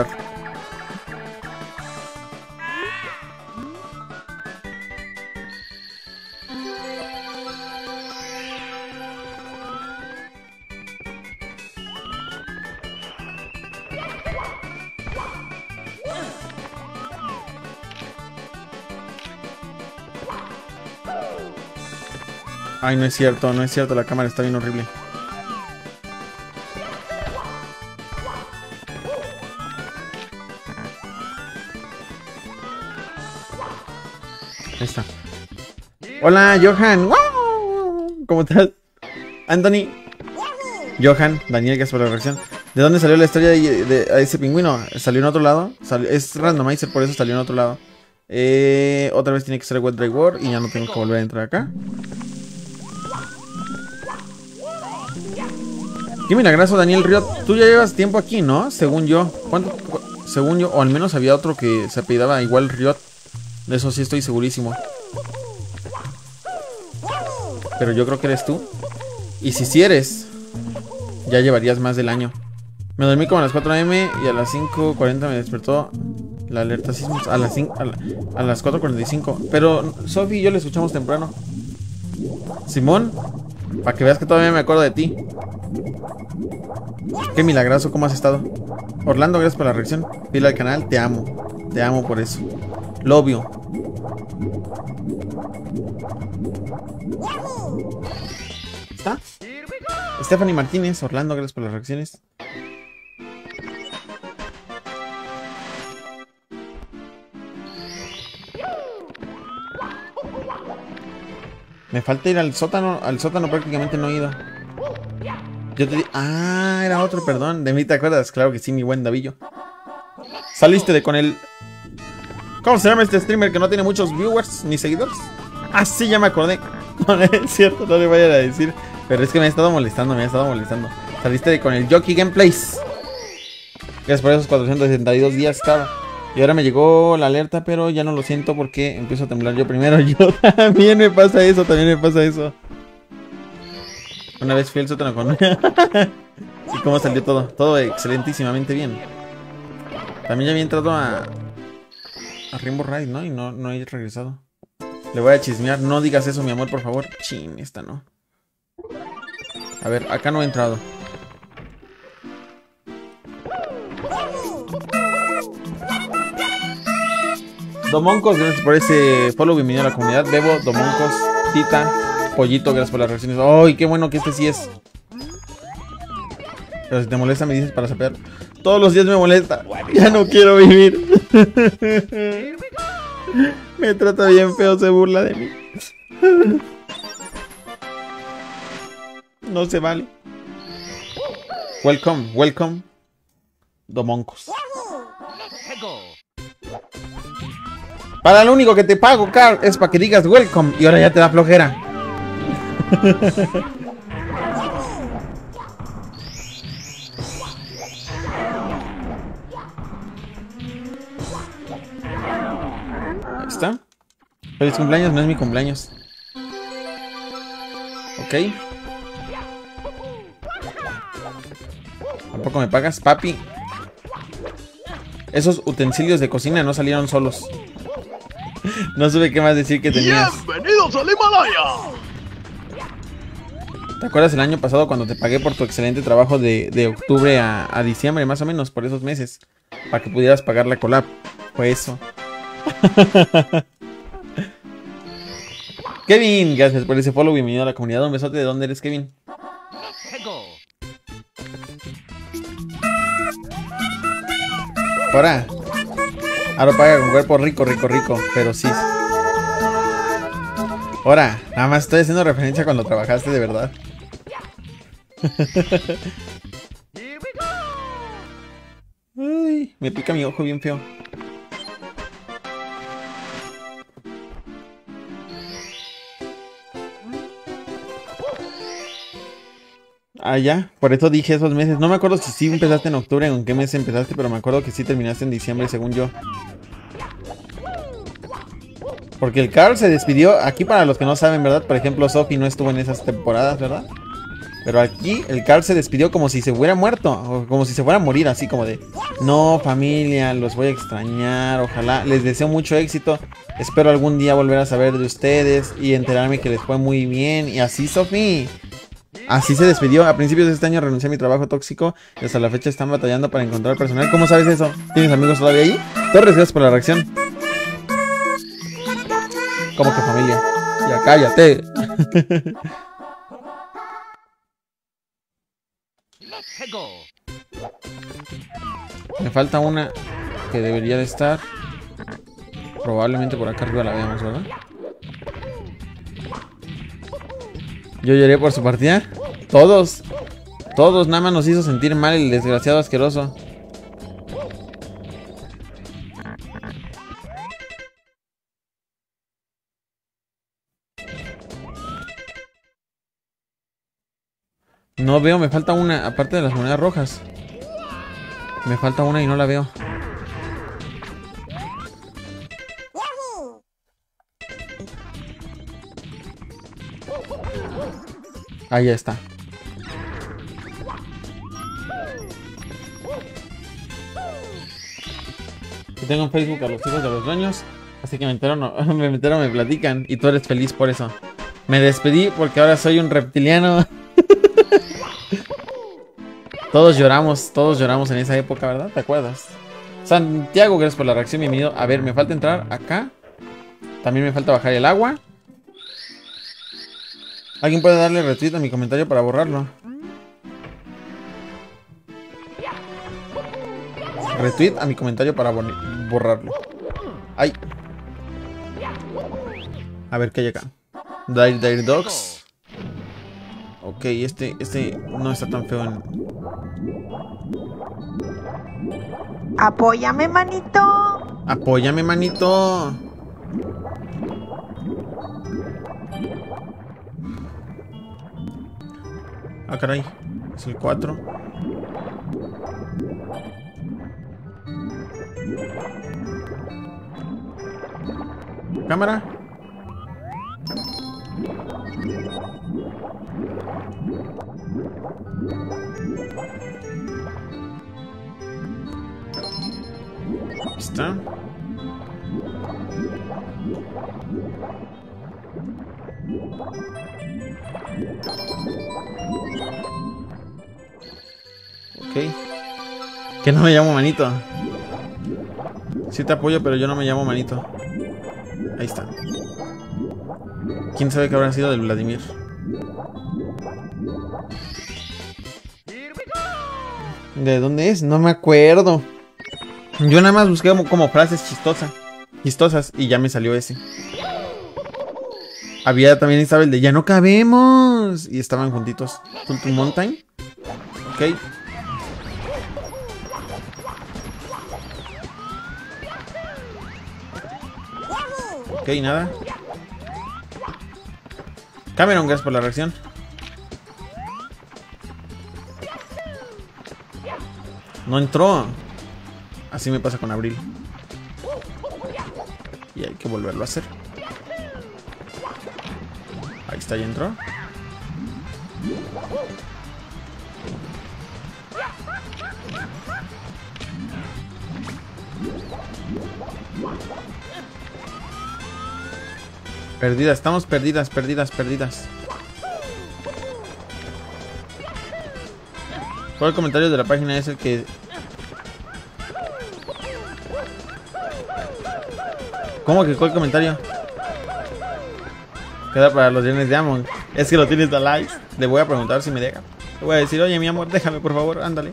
Ay, no es cierto, no es cierto, la cámara está bien horrible. Ahí está. Hola, Johan. ¡Wow! ¿Cómo estás? Anthony. Johan, Daniel, gracias por la reacción. ¿De dónde salió la historia de, de, de ese pingüino? ¿Salió en otro lado? Salió, es randomizer, por eso salió en otro lado. Eh, otra vez tiene que ser Wet Dry War y ya no tengo que volver a entrar acá. Qué milagroso, Daniel Riot. Tú ya llevas tiempo aquí, ¿no? Según yo. ¿Cuánto? Según yo, o al menos había otro que se apellidaba igual Riot. De eso sí estoy segurísimo. Pero yo creo que eres tú. Y si sí eres, ya llevarías más del año. Me dormí como a las cuatro eme y a las cinco cuarenta me despertó la alerta sísmica. A las, a, la, a las cuatro cuarenta y cinco. Pero Sofi y yo le escuchamos temprano. Simón, para que veas que todavía me acuerdo de ti. Qué milagroso, ¿cómo has estado? Orlando, gracias por la reacción. Pila al canal, te amo. Te amo por eso. Love you. ¿Está? Stephanie Martínez, Orlando, gracias por las reacciones. Me falta ir al sótano. Al sótano prácticamente no he ido. Yo te di... Ah, era otro, perdón. De mí te acuerdas, claro que sí, mi buen Davillo. Saliste de con el... ¿Cómo se llama este streamer que no tiene muchos viewers ni seguidores? Ah, sí, ya me acordé. No, no es cierto, no le vayan a decir. Pero es que me ha estado molestando, me ha estado molestando. Saliste de con el Jockey Gameplays. Gracias por esos cuatrocientos sesenta y dos días, cara. Y ahora me llegó la alerta, pero ya no lo siento porque empiezo a temblar yo primero. Yo también me pasa eso, también me pasa eso. Una vez fui al sótano con... ¿Y cómo salió todo? Todo excelentísimamente bien. También ya había entrado a... a Rainbow Ride, ¿no? Y no, no he regresado. Le voy a chismear. No digas eso, mi amor, por favor. Chin, esta no. A ver, acá no he entrado. Domoncos, gracias por ese follow. Bienvenido a la comunidad. Bebo, Domoncos, Tita, Pollito, gracias por las reacciones. ¡Ay, qué bueno que este sí es! Pero si te molesta me dices para saber. Todos los días me molesta. Ya no quiero vivir. Me trata bien feo, se burla de mí. No se vale. Welcome, welcome, Domoncos. Para lo único que te pago, Carl, es para que digas welcome. Y ahora ya te da flojera. Ahí está. Feliz cumpleaños, no es mi cumpleaños. Ok. ¿Tampoco me pagas, papi? Esos utensilios de cocina no salieron solos. No supe qué más decir que tenías. ¡Bienvenidos al Himalaya! ¿Te acuerdas el año pasado cuando te pagué por tu excelente trabajo de, de octubre a, a diciembre, más o menos, por esos meses? Para que pudieras pagar la collab. Fue eso. Kevin, gracias por ese follow. Bienvenido a la comunidad. Un besote. ¿De dónde eres, Kevin? Ahora. Ahora paga con cuerpo rico, rico, rico. Pero sí. Ahora. Nada más estoy haciendo referencia cuando trabajaste de verdad. Uy, me pica mi ojo bien feo. Ah, ya, por eso dije esos meses. No me acuerdo si sí empezaste en octubre o en qué mes empezaste, pero me acuerdo que sí terminaste en diciembre, según yo. Porque el Carl se despidió, aquí para los que no saben, ¿verdad? Por ejemplo, Sophie no estuvo en esas temporadas, ¿verdad? Pero aquí el Carl se despidió como si se hubiera muerto, o como si se fuera a morir, así como de... No, familia, los voy a extrañar, ojalá, les deseo mucho éxito. Espero algún día volver a saber de ustedes y enterarme que les fue muy bien. Y así, Sophie... Así se despidió. A principios de este año renuncié a mi trabajo tóxico y hasta la fecha están batallando para encontrar personal. ¿Cómo sabes eso? ¿Tienes amigos todavía ahí? Torres, gracias por la reacción. ¿Cómo que familia? Ya cállate. Me falta una que debería de estar. Probablemente por acá arriba la veamos, ¿verdad? Yo lloré por su partida. Todos. Todos, nada más nos hizo sentir mal el desgraciado asqueroso. No veo, me falta una. Aparte de las monedas rojas. Me falta una y no la veo. Ahí ya está. Yo tengo en Facebook a los hijos de los dueños. Así que me entero, no, me entero, me platican. Y tú eres feliz por eso. Me despedí porque ahora soy un reptiliano. Todos lloramos, todos lloramos en esa época, ¿verdad? ¿Te acuerdas? Santiago, gracias por la reacción, bienvenido. A ver, me falta entrar acá. También me falta bajar el agua. ¿Alguien puede darle retweet a mi comentario para borrarlo? Retweet a mi comentario para borrarlo. ¡Ay! A ver qué hay acá. Dire Dire Dogs. Ok, este, este no está tan feo en... Apóyame, manito. Apóyame, manito. Ah, caray. Es el cuatro. Cámara. Ahí está. Ok. Que no me llamo manito. Sí te apoyo, pero yo no me llamo manito. Ahí está. ¿Quién sabe qué habrá sido del Vladimir? ¿De dónde es? No me acuerdo. Yo nada más busqué como, como frases chistosas. Chistosas y ya me salió ese. Había también estaba el de ya no cabemos. Y estaban juntitos. Tultum Mountain. Ok. Ok, nada. Cameron, gracias por la reacción. No entró. Así me pasa con Abril. Y hay que volverlo a hacer. Ahí está, ya entró. Perdidas, estamos perdidas, perdidas, perdidas. ¿Cuál comentario de la página es el que... ¿Cómo que cuál comentario? Queda para los viernes de Among. Es que lo tienes de likes. Le voy a preguntar si me deja. Le voy a decir, oye, mi amor, déjame, por favor, ándale.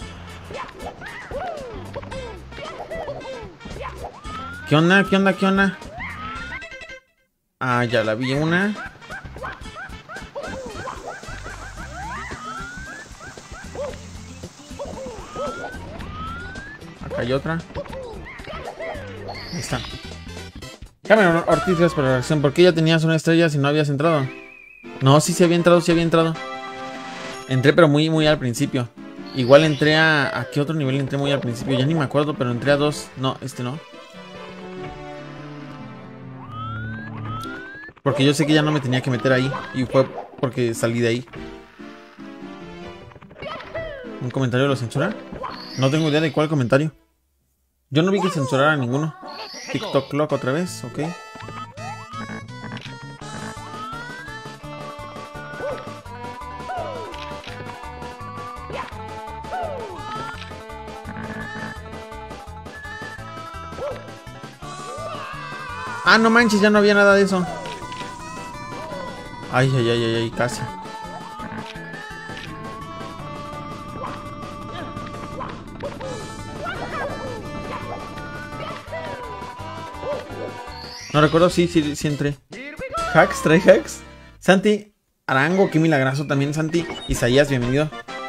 ¿Qué onda? ¿Qué onda? ¿Qué onda? Ah, ya la vi una. Acá hay otra. Ahí está. Cameron Ortiz, gracias por la reacción. ¿Por qué ya tenías una estrella si no habías entrado? No, sí, sí había entrado, sí había entrado. Entré, pero muy, muy al principio. Igual entré a... ¿A qué otro nivel entré muy al principio? Ya ni me acuerdo, pero entré a dos. No, este no. Porque yo sé que ya no me tenía que meter ahí. Y fue porque salí de ahí. ¿Un comentario lo censura? No tengo idea de cuál comentario. Yo no vi que censurara ninguno. TikTok Clock otra vez, ok. Ah, no manches, ya no había nada de eso. Ay, ay, ay, ay, ay, casi. No recuerdo, sí, sí, sí entré. Hacks, trae hacks. Santi Arango, qué milagroso también, Santi. Isaías, bienvenido.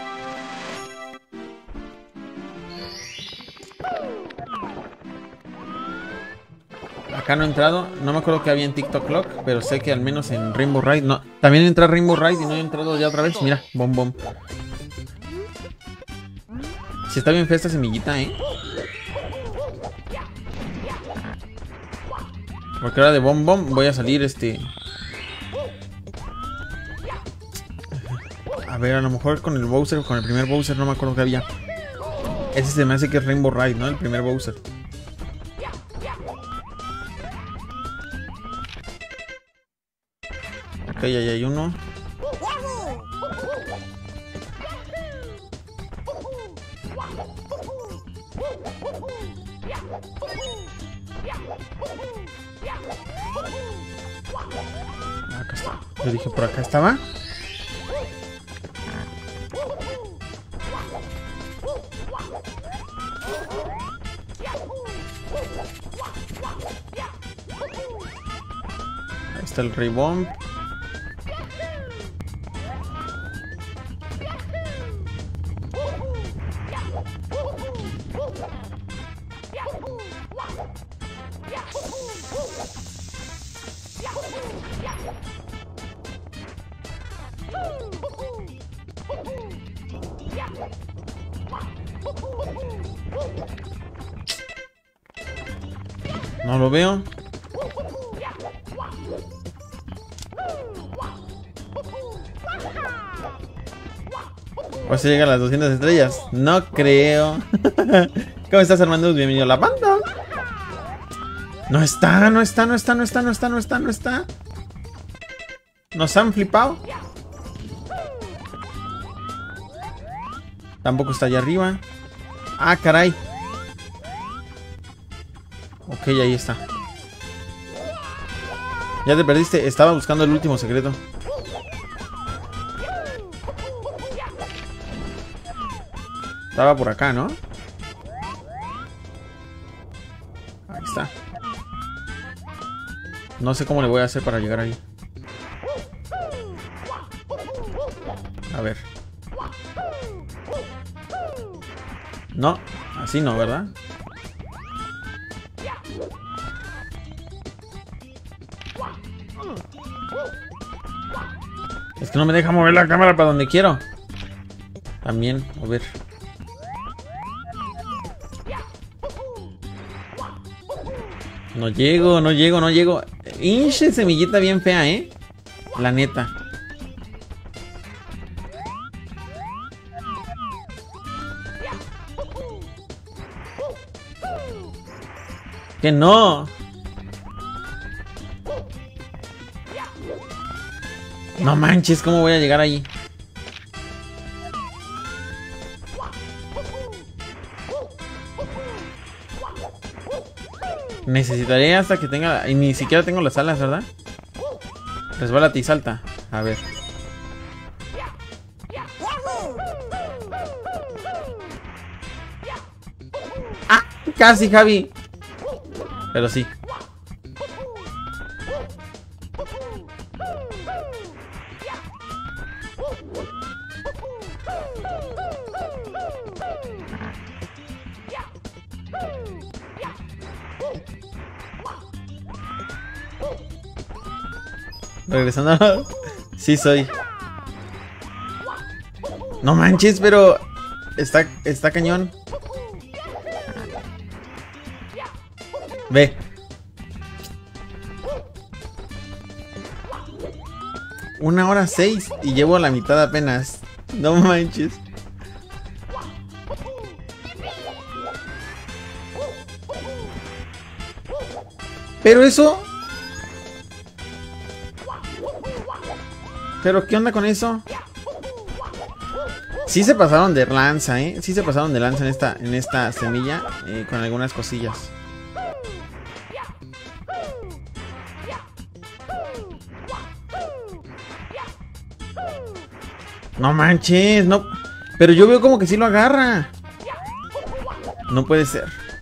Acá no he entrado, no me acuerdo que había en TikTok Clock, pero sé que al menos en Rainbow Ride no. También entré a Rainbow Ride y no he entrado ya otra vez. Mira, bom bom. Si está bien fea esta semillita, eh. Porque ahora de bom bom voy a salir este. A ver, a lo mejor con el Bowser, con el primer Bowser, no me acuerdo que había. Ese se me hace que es Rainbow Ride, ¿no? El primer Bowser. Ok, ahí hay uno. Acá está. Yo dije, por acá estaba. Ahí está el Ray Bomb. No lo veo. ¿O se llegan las doscientas estrellas? No creo. ¿Cómo estás, Armando? Bienvenido a la banda. No está, no está, no está, no está, no está, no está, no está. Nos han flipado. Tampoco está allá arriba. Ah, caray. Ok, ahí está. Ya te perdiste. Estaba buscando el último secreto. Estaba por acá, ¿no? Ahí está. No sé cómo le voy a hacer para llegar ahí. A ver. No, así no, ¿verdad? Es que no me deja mover la cámara para donde quiero. También, a ver. No llego, no llego, no llego. Hinche semillita bien fea, ¿eh? La neta. Que no. No manches, ¿cómo voy a llegar allí? Necesitaré hasta que tenga... Y ni siquiera tengo las alas, ¿verdad? Resbálate y salta. A ver. ¡Ah! Casi, Javi. Pero sí. Regresando. Sí soy. No manches, pero está, está cañón. Ve. Una hora seis y llevo la mitad apenas. No manches. Pero eso... ¿Pero qué onda con eso? Sí se pasaron de lanza, ¿eh? Sí se pasaron de lanza en esta, en esta semilla, eh, con algunas cosillas. No manches, no. Pero yo veo como que sí lo agarra. No puede ser.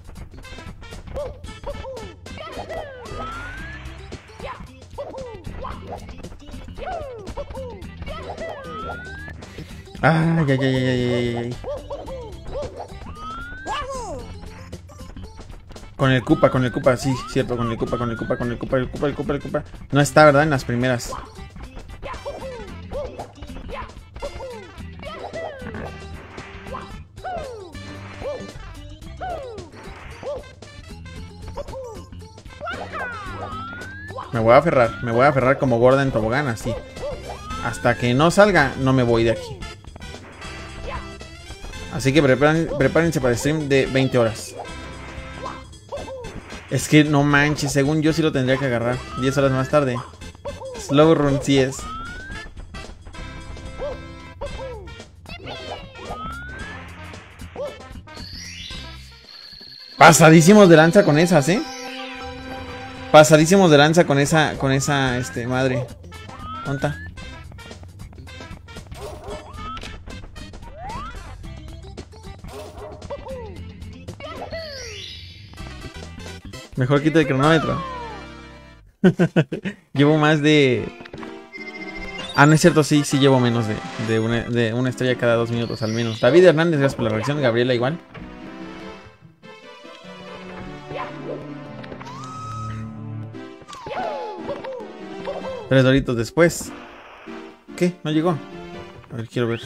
Ay, ay, ay, ay, ay, ay. Con el Koopa, con el Koopa, sí, cierto, con el Koopa, con el Koopa, con el Koopa, el Koopa, el Koopa, el Koopa. No está, ¿verdad? En las primeras. Me voy a aferrar, me voy a aferrar como gorda en tobogán, así. Hasta que no salga, no me voy de aquí. Así que preparen, prepárense para el stream de veinte horas. Es que no manches, según yo sí lo tendría que agarrar diez horas más tarde. Slow run sí es. Pasadísimos de lanza con esas, ¿eh? Pasadísimos de lanza con esa, con esa, este, madre. ¿Dónde está? Mejor quita el cronómetro. Llevo más de... Ah, no es cierto, sí, sí llevo menos de, de, una, de una estrella cada dos minutos al menos. David Hernández, gracias por la reacción. Gabriela igual. Tres doritos después. ¿Qué? ¿No llegó? A ver, quiero ver.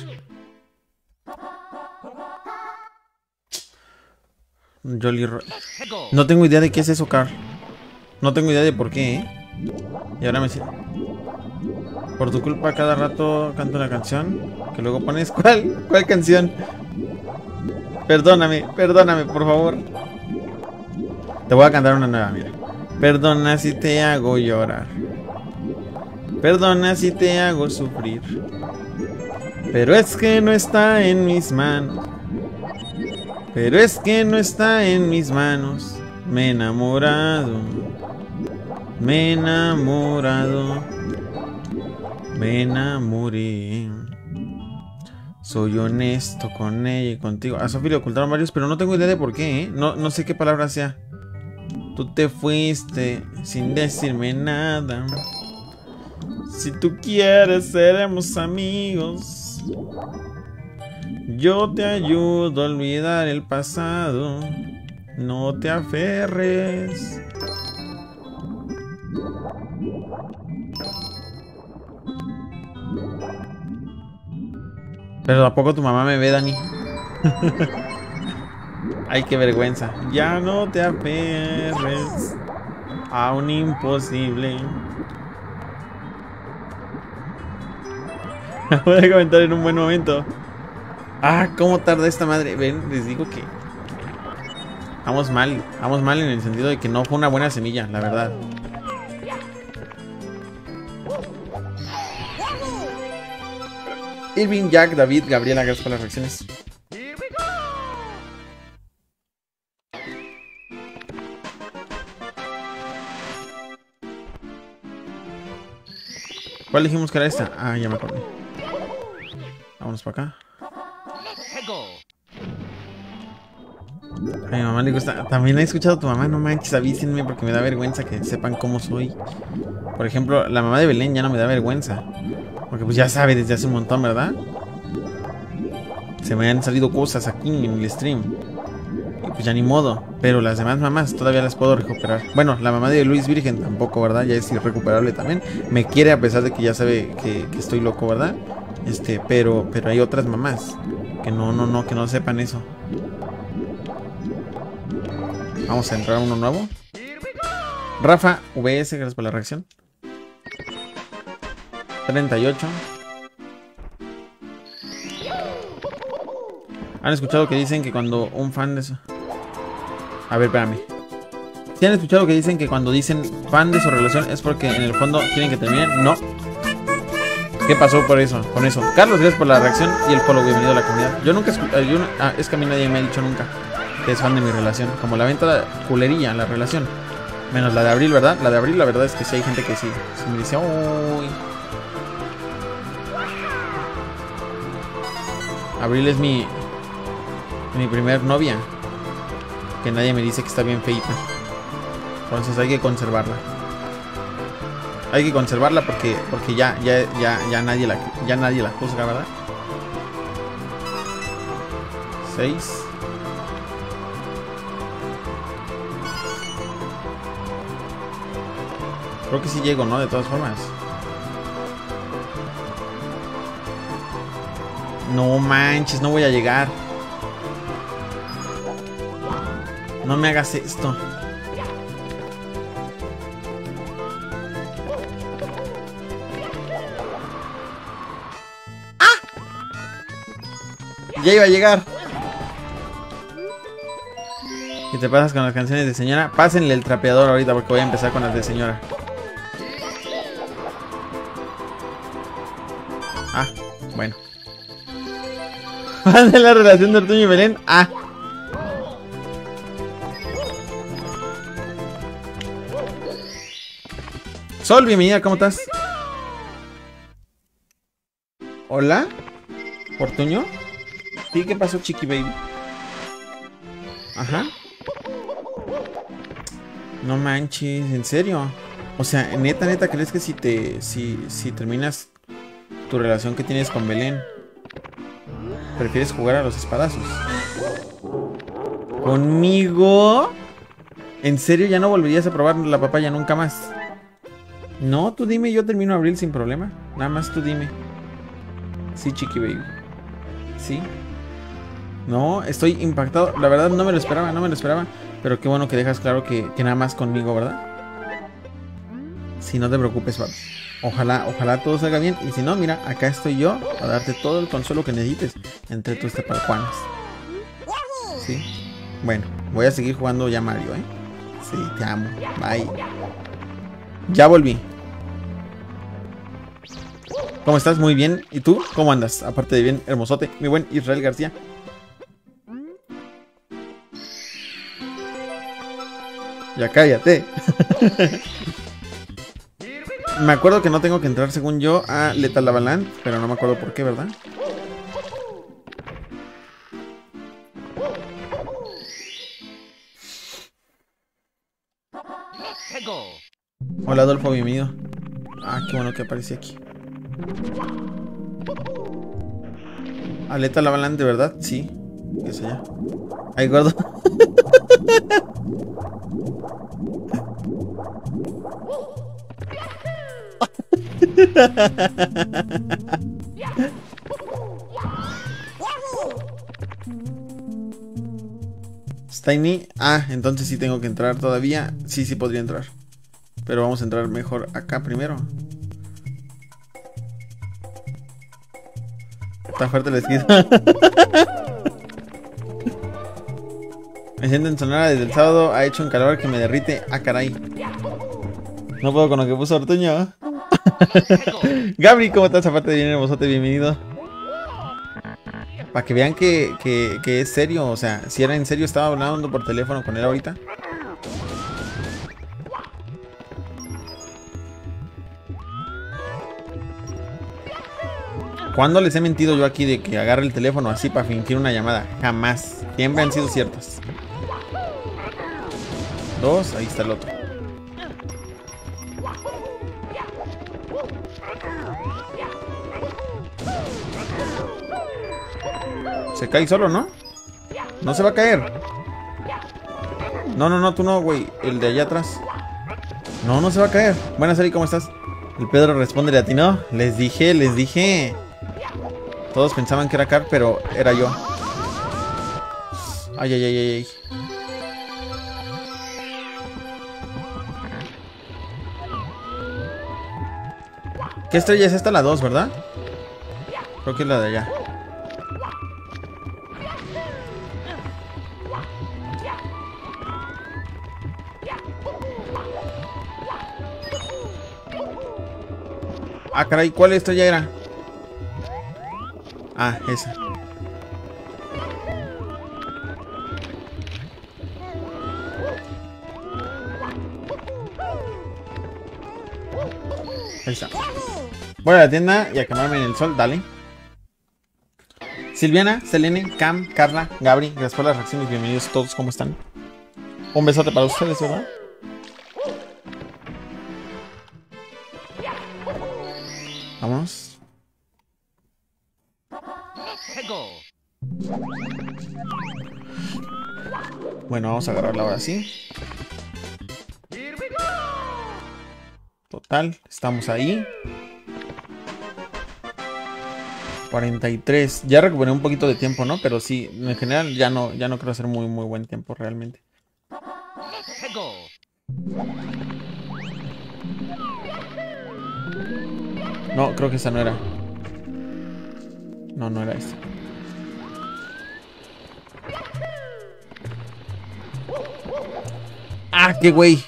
Jolly Roy. No tengo idea de qué es eso, Carl. No tengo idea de por qué, ¿eh? Y ahora me... Por tu culpa cada rato canto una canción que luego pones... ¿Cuál? ¿Cuál canción? Perdóname, perdóname, por favor. Te voy a cantar una nueva, mira. Perdona si te hago llorar. Perdona si te hago sufrir. Pero es que no está en mis manos. Pero es que no está en mis manos. Me he enamorado. Me he enamorado. Me enamoré. Soy honesto con ella y contigo. A Sophie le ocultaron varios, pero no tengo idea de por qué, ¿eh? No, no sé qué palabra sea. Tú te fuiste sin decirme nada. Si tú quieres, seremos amigos. Yo te ayudo a olvidar el pasado. No te aferres. Pero ¿a poco tu mamá me ve, Dani? Ay, qué vergüenza. Ya no te aferres a un imposible. Voy a comentar en un buen momento. Ah, cómo tarda esta madre. Ven, les digo que vamos mal, vamos mal en el sentido de que no fue una buena semilla, la verdad. Irving, Jack, David, Gabriela, gracias por las reacciones. ¿Cuál dijimos que era esta? Ah, ya me acordé. Vámonos para acá. A mi mamá le gusta. También he escuchado a tu mamá, no manches, avísenme porque me da vergüenza que sepan cómo soy. Por ejemplo, la mamá de Belén ya no me da vergüenza. Porque pues ya sabe desde hace un montón, ¿verdad? Se me han salido cosas aquí en el stream. Y pues ya ni modo. Pero las demás mamás todavía las puedo recuperar. Bueno, la mamá de Luis Virgen tampoco, ¿verdad? Ya es irrecuperable también. Me quiere a pesar de que ya sabe que, que estoy loco, ¿verdad? Este, pero, pero hay otras mamás que no, no, no, que no sepan eso. Vamos a entrar a uno nuevo. Rafa V S, gracias por la reacción. treinta y ocho. ¿Han escuchado que dicen que cuando un fan de eso... A ver, espérame. ¿Sí han escuchado que dicen que cuando dicen fan de su relación es porque en el fondo quieren que terminen? No. ¿Qué pasó por eso? Con eso. Carlos, gracias por la reacción y el follow. Bienvenido a la comunidad. Yo nunca escuché... Ah, es que a mí nadie me ha dicho nunca que es fan de mi relación. Como la venta culerilla, la relación. Menos la de Abril, ¿verdad? La de Abril, la verdad es que sí hay gente que sí. Se me dice, uy. Abril es mi... Mi primer novia. Que nadie me dice que está bien feita. Entonces hay que conservarla. Hay que conservarla porque porque ya ya ya ya nadie la ya nadie la juzga, ¿verdad? seis. Creo que sí llego, ¿no? De todas formas. No manches, no voy a llegar. No me hagas esto. ¡Ah! Ya iba a llegar. ¿Qué te pasas con las canciones de señora? Pásenle el trapeador ahorita porque voy a empezar con las de señora. Ah, bueno. ¿Cuál es la relación de Ortuño y Belén? Ah. Sol, bienvenida, ¿cómo estás? ¿Hola? ¿Ortuño? ¿Sí? ¿Qué pasó, Chiqui Baby? Ajá. No manches, ¿en serio? O sea, neta, neta, ¿crees que si te... Si, si terminas tu relación que tienes con Belén, prefieres jugar a los espadazos? ¿Conmigo? ¿En serio ya no volverías a probar la papaya nunca más? No, tú dime, yo termino Abril sin problema. Nada más tú dime. Sí, Chiqui Baby. Sí. No, estoy impactado. La verdad no me lo esperaba, no me lo esperaba. Pero qué bueno que dejas claro que, que nada más conmigo, ¿verdad? Sí, no te preocupes, papi. Ojalá, ojalá todo salga bien. Y si no, mira, acá estoy yo a darte todo el consuelo que necesites entre tus tepalcuanas. Sí. Bueno, voy a seguir jugando ya Mario, ¿eh? Sí, te amo. Bye. Ya volví. ¿Cómo estás? Muy bien. ¿Y tú? ¿Cómo andas? Aparte de bien, hermosote. Mi buen Israel García. Ya cállate. Me acuerdo que no tengo que entrar, según yo, a Lethal Lavaland, pero no me acuerdo por qué, ¿verdad? Hola, Adolfo, bienvenido. Ah, qué bueno que aparecí aquí. A Lethal Lavaland, ¿de verdad? Sí. ¿Qué es allá? Ay, gordo. Tiny. Ah, entonces sí tengo que entrar todavía. Sí, sí podría entrar. Pero vamos a entrar mejor acá primero. Está fuerte la esquina. Me siento en Sonora desde el sábado. Ha hecho un calor que me derrite. Ah, caray. No puedo con lo que puso Ortuño. Gabri, ¿cómo estás? Aparte de bien hermosote, bienvenido. Para que vean que, que, que es serio. O sea, si era en serio, estaba hablando por teléfono con él ahorita. ¿Cuándo les he mentido yo aquí de que agarre el teléfono así para fingir una llamada? Jamás. Siempre han sido ciertas. Dos, ahí está el otro. Se cae solo, ¿no? No se va a caer. No, no, no, tú no, güey. El de allá atrás. No, no se va a caer. Buenas, Ari, ¿cómo estás? El Pedro responde a ti, ¿no? Les dije, les dije. Todos pensaban que era Car, pero era yo. Ay, ay, ay, ay, ay. ¿Qué estrella es esta? La dos, ¿verdad? Creo que es la de allá. Ah, caray, ¿cuál estrella era? Ah, esa. Ahí está. Voy a la tienda y a quemarme en el sol, dale. Silviana, Selene, Cam, Carla, Gabri, gracias por las reacciones, bienvenidos todos, ¿cómo están? Un besote para ustedes, ¿verdad? Vamos. Bueno, vamos a agarrarla ahora sí. Total, estamos ahí. cuarenta y tres. Ya recuperé un poquito de tiempo, ¿no? Pero sí, en general ya no, ya no creo hacer muy, muy buen tiempo realmente. No, creo que esa no era. No, no era esta. ¡Ah, qué güey!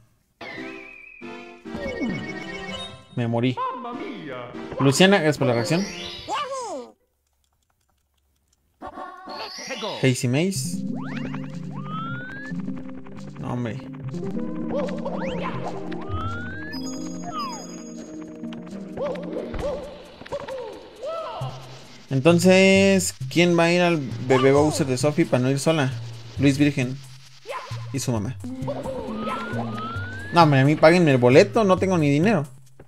Me morí. Luciana, gracias por la reacción. Hazy Maze. No, hombre. Entonces, ¿quién va a ir al bebé Bowser de Sophie para no ir sola? Luis Virgen y su mamá. No, hombre, a mí páguenme el boleto, no tengo ni dinero.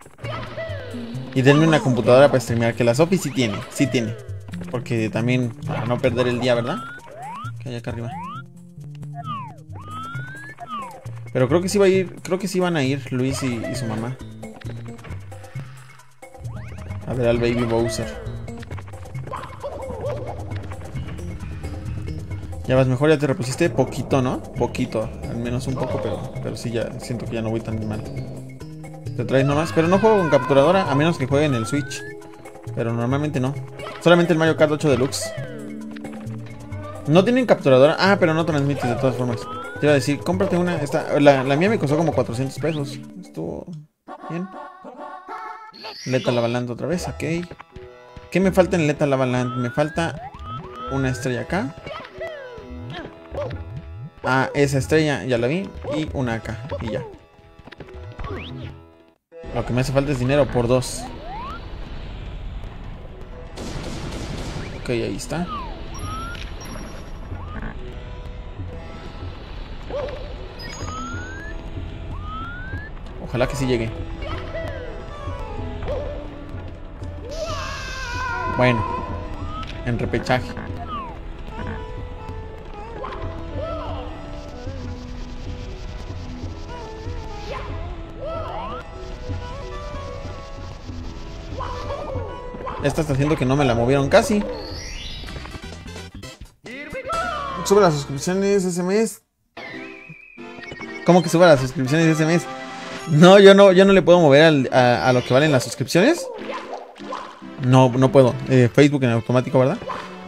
Y denme una computadora para streamear, que la Sophie sí tiene, sí tiene. Porque también, para no perder el día, ¿verdad? Que hay acá arriba. Pero creo que sí va a ir, creo que sí van a ir Luis y, y su mamá. A ver al baby Bowser. Ya vas mejor, ya te repusiste poquito, ¿no? Poquito, al menos un poco, pero, pero sí ya siento que ya no voy tan mal. Te traes nomás, pero no juego con capturadora, a menos que juegue en el Switch. Pero normalmente no. Solamente el Mario Kart ocho Deluxe. No tienen capturadora. Ah, pero no transmite de todas formas. Te iba a decir, cómprate una. Esta, la, la mía me costó como cuatrocientos pesos. Estuvo bien. Lethal Lavaland otra vez, ok. ¿Qué me falta en Lethal Lavaland? Me falta una estrella acá. Ah, esa estrella ya la vi. Y una acá. Y ya. Lo que me hace falta es dinero por dos. Ok, ahí está. Ojalá que sí llegue. Bueno, en repechaje. Esta está haciendo que no me la movieron casi. Sube las suscripciones ese mes. ¿Cómo que sube las suscripciones ese mes? No, yo no, yo no le puedo mover al, a, a lo que valen las suscripciones. No, no puedo. Eh, Facebook en automático, ¿verdad?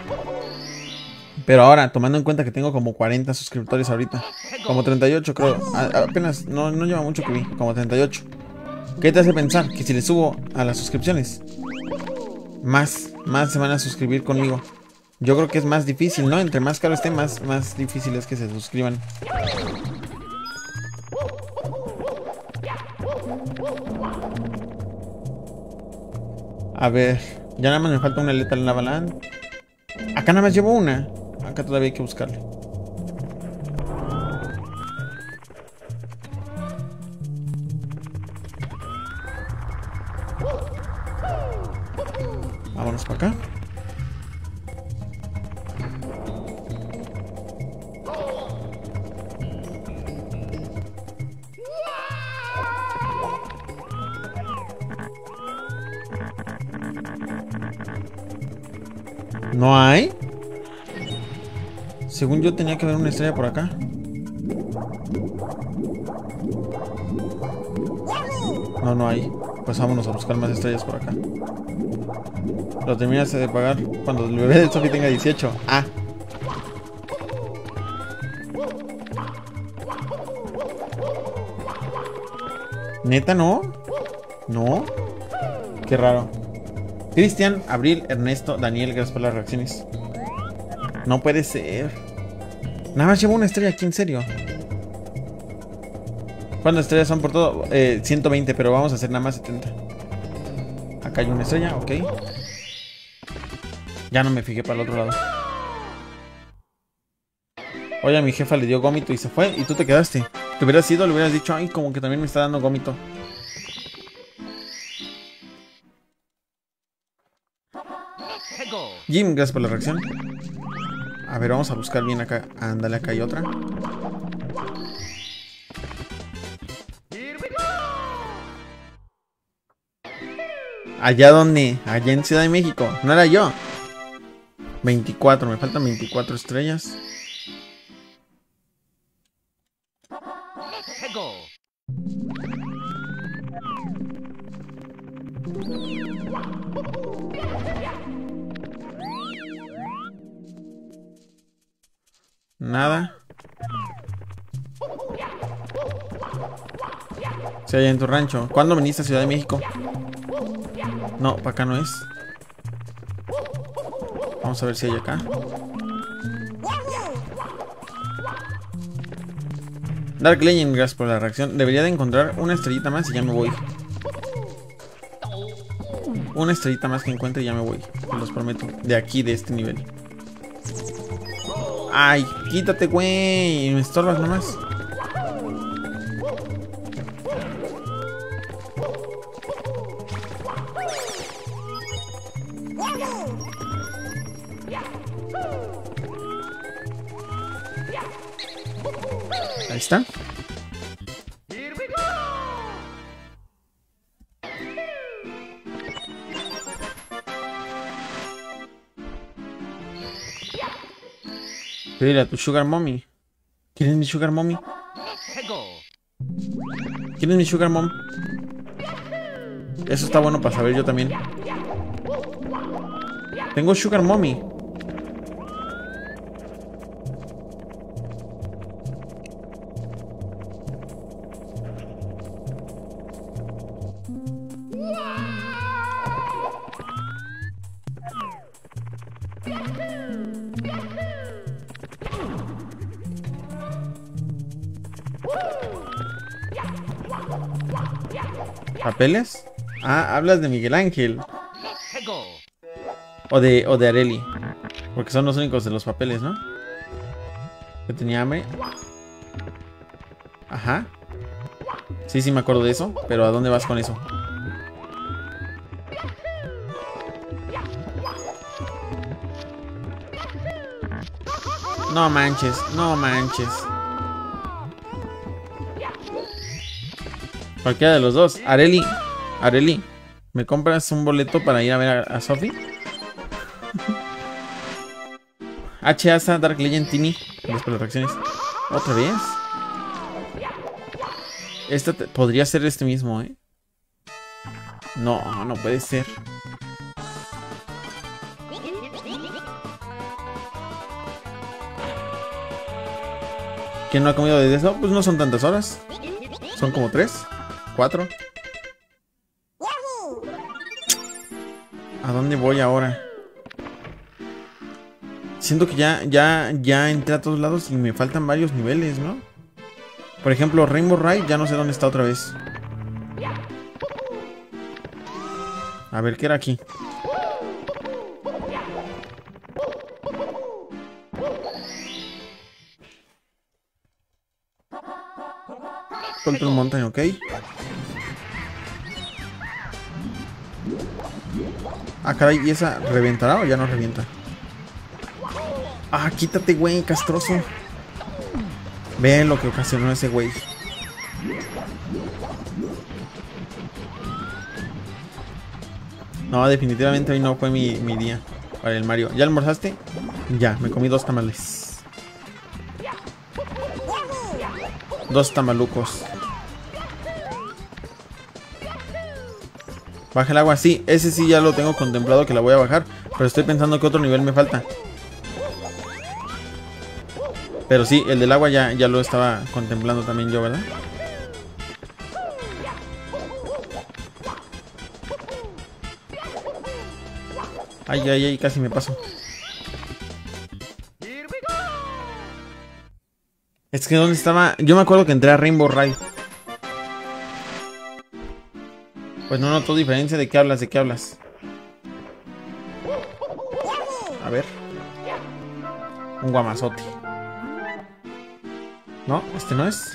Pero ahora, tomando en cuenta que tengo como cuarenta suscriptores ahorita. Como treinta y ocho creo. A, apenas, no, no lleva mucho que vi. Como treinta y ocho. ¿Qué te hace pensar? Que si le subo a las suscripciones, Más, más se van a suscribir conmigo. Yo creo que es más difícil, ¿no? Entre más caro esté, más, más difícil es que se suscriban. A ver, Ya nada más me falta una Lethal Lava Land. Acá nada más llevo una. Acá todavía hay que buscarle. Vámonos para acá. ¿No hay? Según yo tenía que haber una estrella por acá. No, no hay. Pues vámonos a buscar más estrellas por acá. Lo terminaste de pagar cuando el bebé de Sophie tenga dieciocho. Ah. ¿Neta no? ¿No? Qué raro. Cristian, Abril, Ernesto, Daniel, gracias por las reacciones. No puede ser. Nada más llevo una estrella aquí, en serio. ¿Cuántas estrellas son por todo? Eh, ciento veinte, pero vamos a hacer nada más setenta. Acá hay una estrella, ok. Ya no me fijé para el otro lado. Oye, a mi jefa le dio gómito y se fue. Y tú te quedaste. Te hubieras ido, le hubieras dicho, ay, como que también me está dando gómito. Jim, gracias por la reacción. A ver, vamos a buscar bien acá. Ándale, acá hay otra. ¿Allá dónde? Allá en Ciudad de México. No era yo. veinticuatro, me faltan veinticuatro estrellas. Nada. Sí, allá en tu rancho. ¿Cuándo viniste a Ciudad de México? No, para acá no es. Vamos a ver si hay acá. Dark Legend, gracias por la reacción. Debería de encontrar una estrellita más y ya me voy. Una estrellita más que encuentre y ya me voy. Te los prometo. De aquí, de este nivel. Ay, quítate, güey. Me estorbas nomás. Ahí está. Dile a tu sugar mommy. ¿Quién es mi sugar mommy? ¿Quién es mi sugar mom? Eso está bueno para saber yo también. Tengo sugar mommy. ¿Papeles? Ah, hablas de Miguel Ángel. O de, o de Areli. Porque son los únicos de los papeles, ¿no? Que tenía hambre. Ajá. Sí, sí me acuerdo de eso. Pero ¿a dónde vas con eso? No manches, no manches. Cualquiera de los dos. Areli, Areli, ¿me compras un boleto para ir a ver a, a Sophie? H. Asa, Dark Legend, Tini. Las reacciones. ¿Otra vez? Esta te, podría ser este mismo, ¿eh? No, no puede ser. ¿Quién no ha comido desde eso? Pues no son tantas horas. Son como tres, cuatro. ¿A dónde voy ahora? Siento que ya, ya, ya entré a todos lados y me faltan varios niveles, ¿no? Por ejemplo, Rainbow Ride, ya no sé dónde está otra vez. A ver, ¿qué era aquí? Control Mountain, ok. Ah, caray, ¿y esa reventará o ya no revienta? Ah, quítate, güey, castroso. Ven lo que ocasionó ese güey. No, definitivamente hoy no fue mi, mi día para el Mario. ¿Ya almorzaste? Ya, me comí dos tamales. Dos tamalucos. Baja el agua, sí, ese sí ya lo tengo contemplado que la voy a bajar. Pero estoy pensando que otro nivel me falta. Pero sí, el del agua ya, ya lo estaba contemplando también yo, ¿verdad? Ay, ay, ay, casi me paso. Es que ¿dónde estaba? Yo me acuerdo que entré a Rainbow Ride. Pues no noto diferencia. ¿De qué hablas? ¿De qué hablas? A ver. Un guamazote. No, este no es.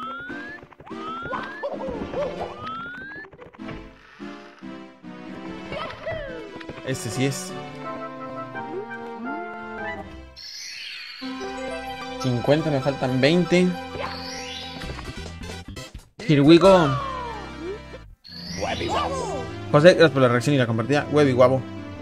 Este sí es. cincuenta, me faltan veinte. Here we go. José, gracias por la reacción y la compartida. Huevi guabo.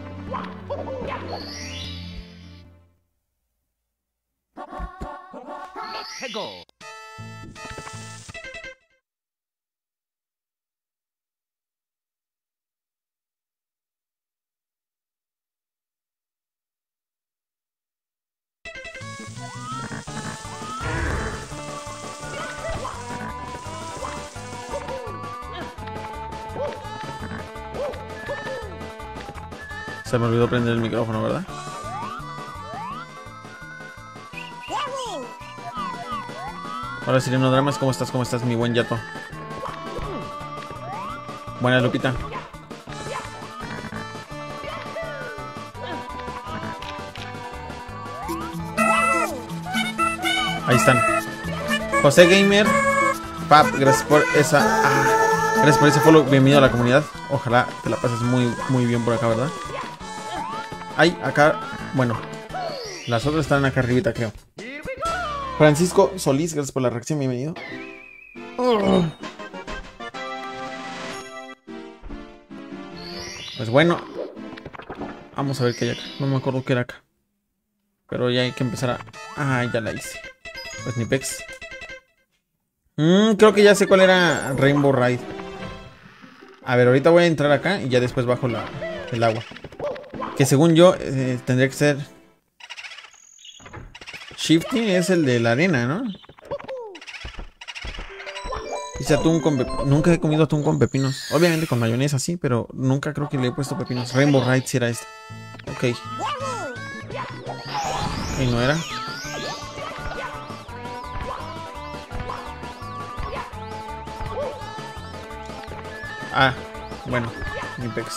Se me olvidó prender el micrófono, ¿verdad? Hola, Sireno Dramas, ¿cómo estás? ¿Cómo estás, mi buen Yato? Buenas, Lupita. Ahí están. José Gamer. Pap, gracias por esa... Ah, gracias por ese follow. Bienvenido a la comunidad. Ojalá te la pases muy, muy bien por acá, ¿verdad? Ay, acá... Bueno, las otras están acá arribita, creo. Francisco Solís, gracias por la reacción, bienvenido. Oh. Pues bueno, vamos a ver qué hay acá. No me acuerdo qué era acá, pero ya hay que empezar a... Ah, ya la hice. Pues ni pex. mm, Creo que ya sé cuál era Rainbow Ride. A ver, ahorita voy a entrar acá y ya después bajo la, el agua. Que según yo eh, tendría que ser... Shifty es el de la arena, ¿no? Dice atún con pepinos. Nunca he comido atún con pepinos. Obviamente con mayonesa sí, pero nunca creo que le he puesto pepinos. Rainbow Ride si era este. Ok. Y no era. Ah, bueno, mi pex.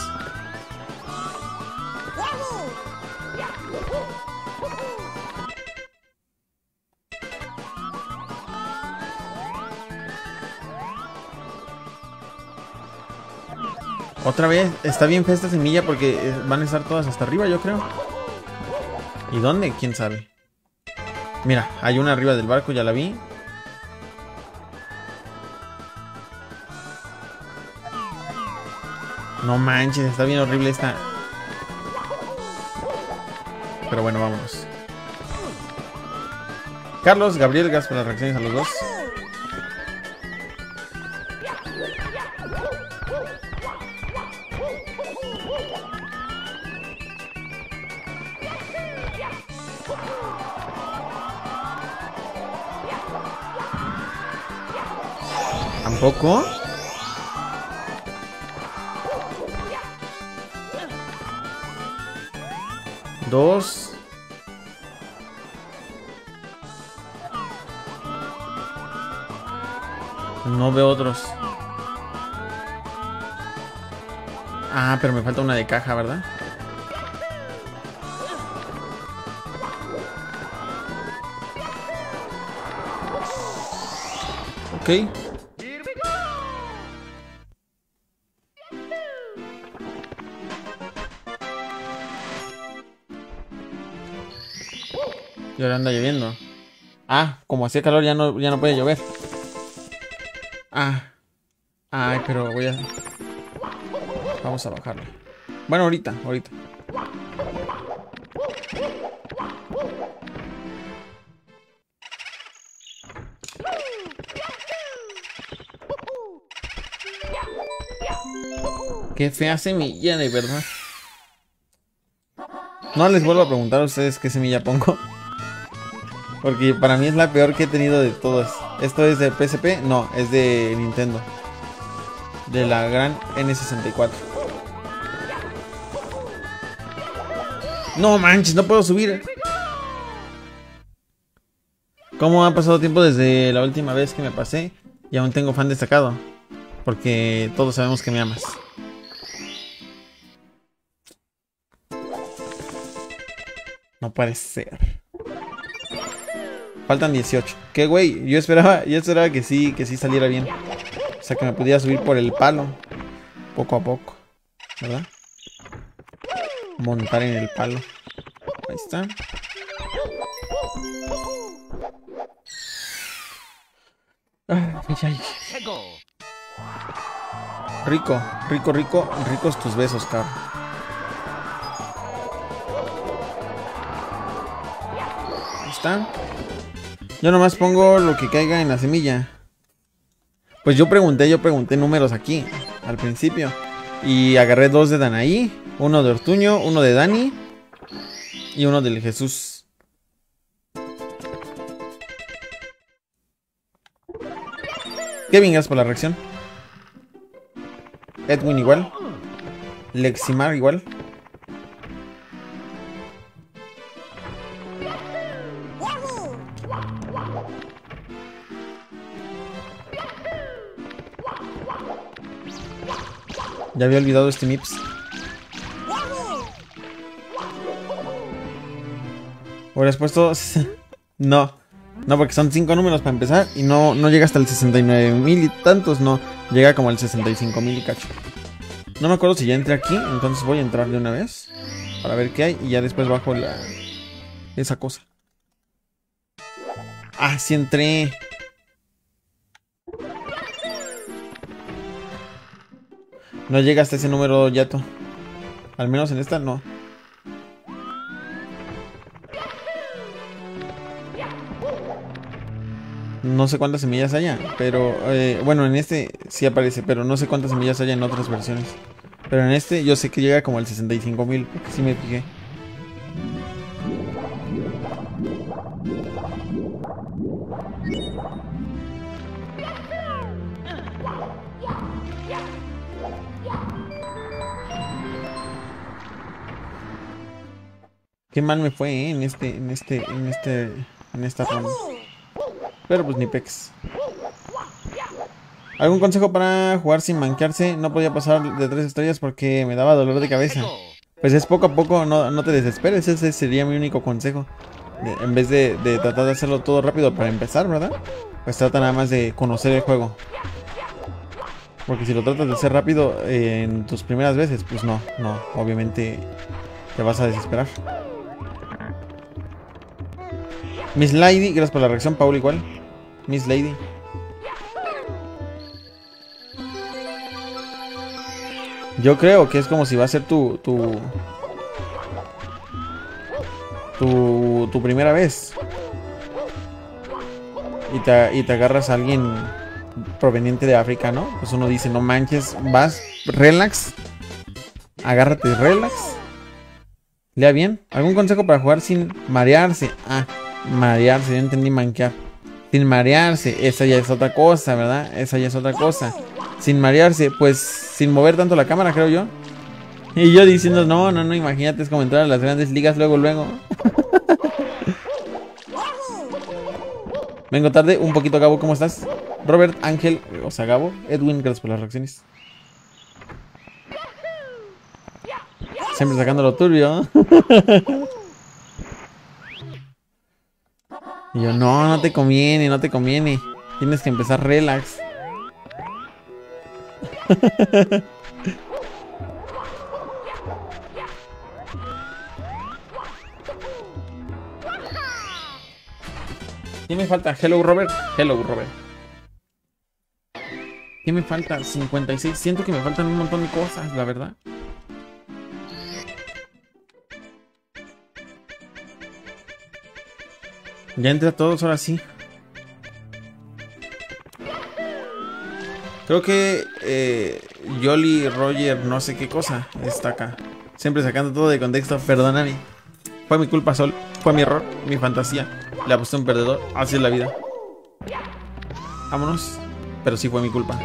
Otra vez, está bien fea esta semilla porque van a estar todas hasta arriba, yo creo. ¿Y dónde? ¿Quién sabe? Mira, hay una arriba del barco, ya la vi. No manches, está bien horrible esta. Pero bueno, vámonos. Carlos, Gabriel, gracias por las reacciones a los dos. ¿Tampoco? Dos. No veo otros. Ah, pero me falta una de caja, ¿verdad? Ok. Y ahora anda lloviendo. Ah, como hacía calor ya no, ya no puede llover. Ah. Ay, pero voy a... Vamos a bajarlo. Bueno, ahorita, ahorita. Qué fea semilla, de verdad. No les vuelvo a preguntar a ustedes qué semilla pongo. Porque para mí es la peor que he tenido de todas. ¿Esto es de P S P? No, es de Nintendo. De la gran N sesenta y cuatro. No manches, no puedo subir. ¿Cómo ha pasado tiempo desde la última vez que me pasé? Y aún tengo fan destacado. Porque todos sabemos que me amas. No puede ser. Faltan dieciocho. ¿Qué güey? Yo esperaba, yo esperaba que sí, que sí saliera bien. O sea, que me pudiera subir por el palo. Poco a poco. ¿Verdad? Montar en el palo. Ahí está. Ay, ay. Rico, rico, rico, ricos tus besos, cabrón. Ahí está. Yo nomás pongo lo que caiga en la semilla. Pues yo pregunté, yo pregunté números aquí, al principio. Y agarré dos de Danaí, uno de Ortuño, uno de Dani y uno del Jesús. Kevin, gracias por la reacción. Edwin igual. Leximar igual. Ya había olvidado este Mips. ¿Hubieras puesto? No. No, porque son cinco números para empezar. Y no, no llega hasta el sesenta y nueve mil y tantos. No, llega como al sesenta y cinco mil y cacho. No me acuerdo si ya entré aquí. Entonces voy a entrar de una vez para ver qué hay. Y ya después bajo la... esa cosa. Ah, sí entré. No llega hasta ese número, Yato. Al menos en esta no. No sé cuántas semillas haya, pero eh, bueno, en este sí aparece, pero no sé cuántas semillas haya en otras versiones. Pero en este yo sé que llega como al sesenta y cinco mil, porque sí me fijé. Qué mal me fue, ¿eh? en este, en este, en este, en esta ronda. Pero pues ni pex. ¿Algún consejo para jugar sin manquearse? No podía pasar de tres estrellas porque me daba dolor de cabeza. Pues es poco a poco, no, no te desesperes, ese sería mi único consejo. De, en vez de, de tratar de hacerlo todo rápido para empezar, ¿verdad? Pues trata nada más de conocer el juego. Porque si lo tratas de hacer rápido eh, en tus primeras veces, pues no, no, obviamente te vas a desesperar. Miss Lady, gracias por la reacción, Paul igual. Miss Lady. Yo creo que es como si va a ser tu tu tu, tu primera vez. Y te, y te agarras a alguien proveniente de África, ¿no? Pues uno dice, no manches, vas, relax. Agárrate, relax. Lea bien. ¿Algún consejo para jugar sin marearse? Ah, marearse, yo entendí manquear. Sin marearse, esa ya es otra cosa, ¿verdad? Esa ya es otra cosa. Sin marearse, pues sin mover tanto la cámara, creo yo. Y yo diciendo, no, no, no, imagínate, es como entrar a las grandes ligas luego, luego. Vengo tarde, un poquito, Gabo, ¿cómo estás? Robert, Ángel, o sea, Gabo, Edwin, gracias por las reacciones. Siempre sacando lo turbio. Y yo, no, no te conviene, no te conviene. Tienes que empezar relax. ¿Qué me falta? Hello, Robert. Hello, Robert. ¿Qué me falta? cincuenta y seis. Siento que me faltan un montón de cosas, la verdad. Ya entré a todos, ahora sí. Creo que eh, Jolly, Roger, no sé qué cosa está acá. Siempre sacando todo de contexto, perdóname. Fue mi culpa, Sol. Fue mi error, mi fantasía. Le aposté a un perdedor. Así es la vida. Vámonos. Pero sí fue mi culpa.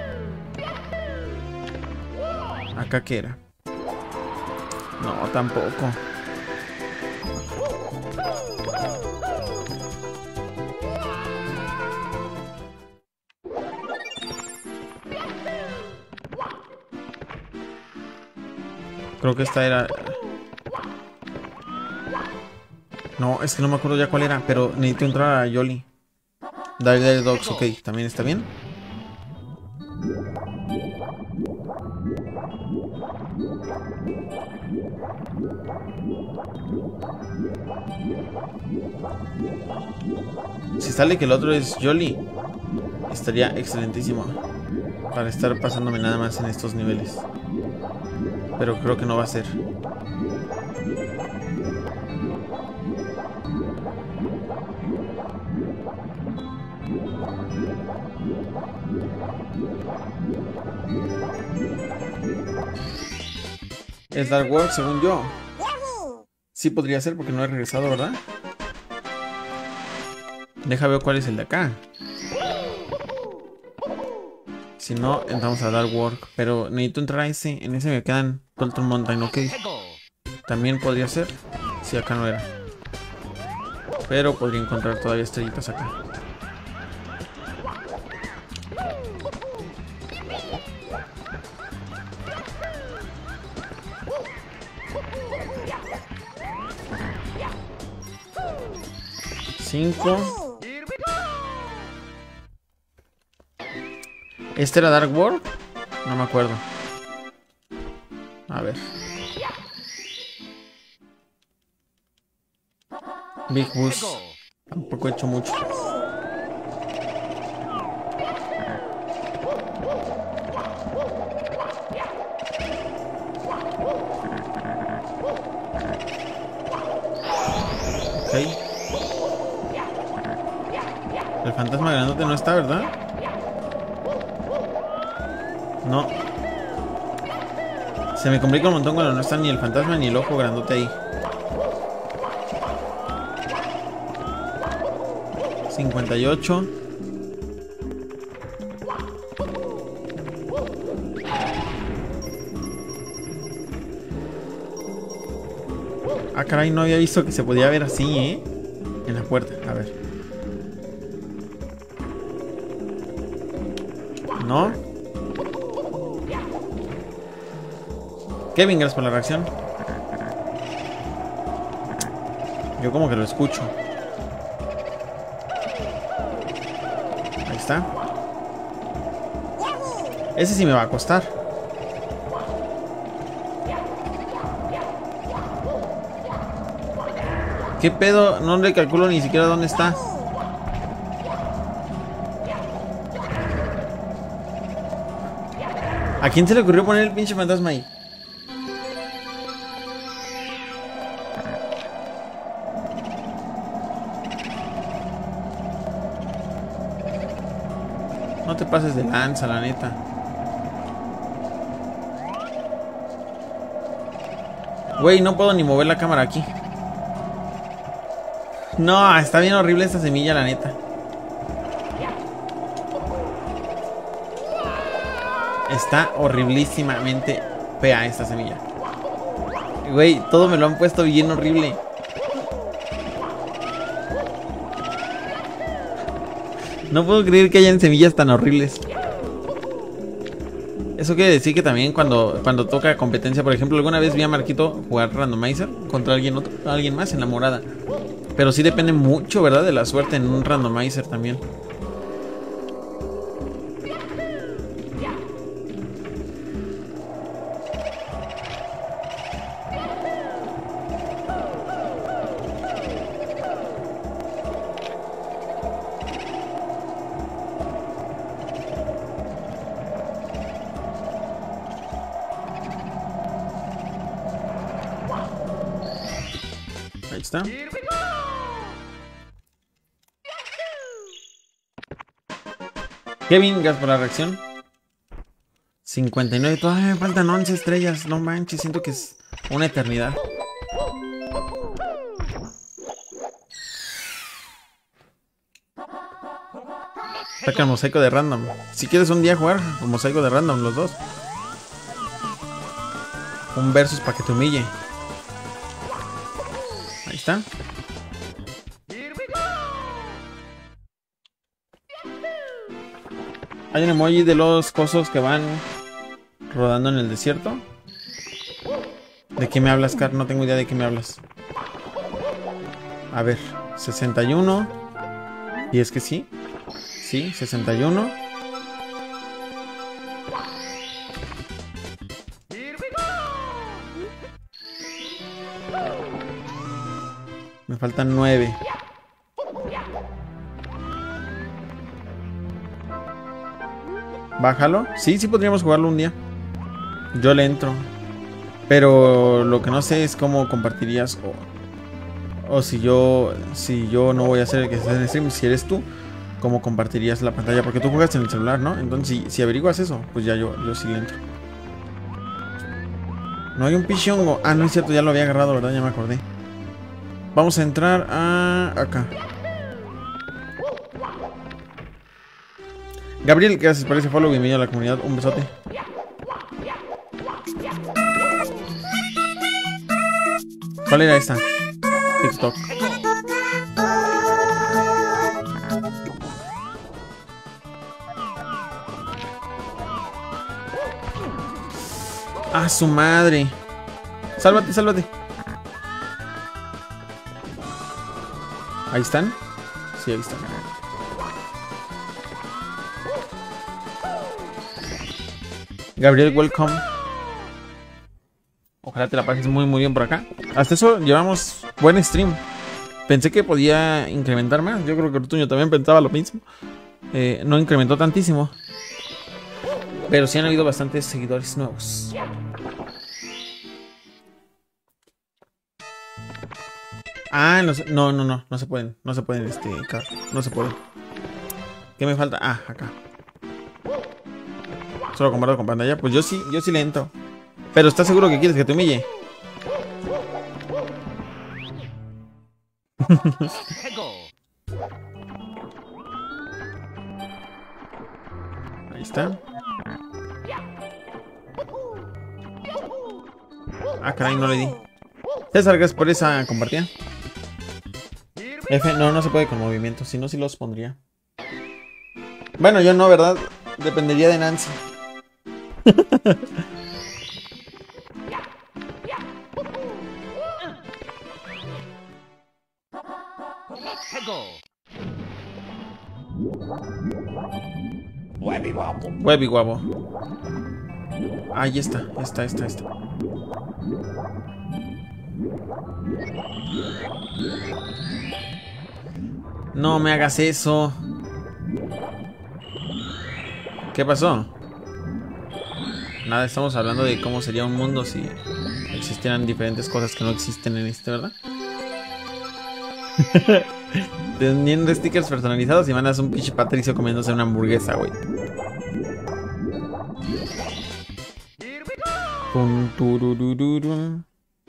¿Acá qué era? No, tampoco. Creo que esta era... No, es que no me acuerdo ya cuál era, pero necesito entrar a Jolly. Dive Dive Dogs, ok, también está bien. Si sale que el otro es Jolly, estaría excelentísimo para estar pasándome nada más en estos niveles. Pero creo que no va a ser. Es Dark World, según yo. Sí podría ser porque no he regresado, ¿verdad? Deja ver cuál es el de acá. Si no, entramos a Dark World. Pero necesito entrar a ese. En ese me quedan Control Mountain, ok. También podría ser. Si acá no era. Pero podría encontrar todavía estrellitas acá. Cinco. ¿Este era Dark World? No me acuerdo. A ver. Big Boost. Tampoco he hecho mucho. Ok. El fantasma grandote no está, ¿verdad? No. Se me complica un montón cuando no está ni el fantasma ni el ojo grandote ahí. cincuenta y ocho. Ah, caray, no había visto que se podía ver así, ¿eh? En la puerta, a ver. ¿No? Kevin, gracias por la reacción. Yo como que lo escucho. Ahí está. Ese sí me va a costar. ¿Qué pedo? No le calculo ni siquiera dónde está. ¿A quién se le ocurrió poner el pinche fantasma ahí? No te pases de lanza, la neta. Güey, no puedo ni mover la cámara aquí. No, está bien horrible esta semilla, la neta. Está horriblísimamente fea esta semilla. Güey, todo me lo han puesto bien horrible. No puedo creer que hayan semillas tan horribles. Eso quiere decir que también cuando, cuando toca competencia, por ejemplo, alguna vez vi a Marquito jugar randomizer contra alguien otro, alguien más en la morada. Pero sí depende mucho, ¿verdad? De la suerte en un randomizer también. está. Kevin, gracias por la reacción. cincuenta y nueve, todavía me faltan once estrellas. No manches, siento que es una eternidad. Saca el mosaico de random. Si quieres un día jugar el mosaico de random, los dos. Un versus para que te humille. Ahí está. Hay un emoji de los cosos que van rodando en el desierto. ¿De qué me hablas, Car? No tengo idea de qué me hablas. A ver, sesenta y uno. Y es que sí. Sí, sesenta y uno. Me faltan nueve. Bájalo. Sí, sí podríamos jugarlo un día. Yo le entro. Pero lo que no sé es cómo compartirías o, o si yo si yo no voy a ser el que esté en el stream, si eres tú, cómo compartirías la pantalla, porque tú juegas en el celular, ¿no? Entonces si, si averiguas eso, pues ya yo, yo sí le entro. No hay un pichongo. Ah, no es cierto, ya lo había agarrado, ¿verdad? Ya me acordé. Vamos a entrar a acá. Gabriel, gracias por ese follow, bienvenido a la comunidad, un besote. ¿Cuál era esta? TikTok. ¡Ah, su madre! ¡Sálvate, sálvate! ¿Ahí están? Sí, ahí están. Gabriel, welcome. Ojalá te la pases muy muy bien por acá. Hasta eso llevamos buen stream. Pensé que podía incrementar más. Yo creo que Ortuño también pensaba lo mismo. Eh, no incrementó tantísimo. Pero sí han habido bastantes seguidores nuevos. Ah, no, no, no, no, no se pueden. No se pueden, este, car, no se pueden. ¿Qué me falta? Ah, acá. Solo comparto con pantalla. Pues yo sí, yo sí le entro. Pero ¿estás seguro que quieres que te humille? Ahí está. Ah, caray, no le di. César, gracias por esa compartida. F, no, no se puede con movimientos. Si no, sí los pondría. Bueno, yo no, ¿verdad? Dependería de Nancy. Webby guapo. Ahí está, está, está, está. No me hagas eso. ¿Qué pasó? Nada, estamos hablando de cómo sería un mundo si existieran diferentes cosas que no existen en este, ¿verdad? Teniendo stickers personalizados y mandas un pinche Patricio comiéndose una hamburguesa, güey. Pum, tururururu.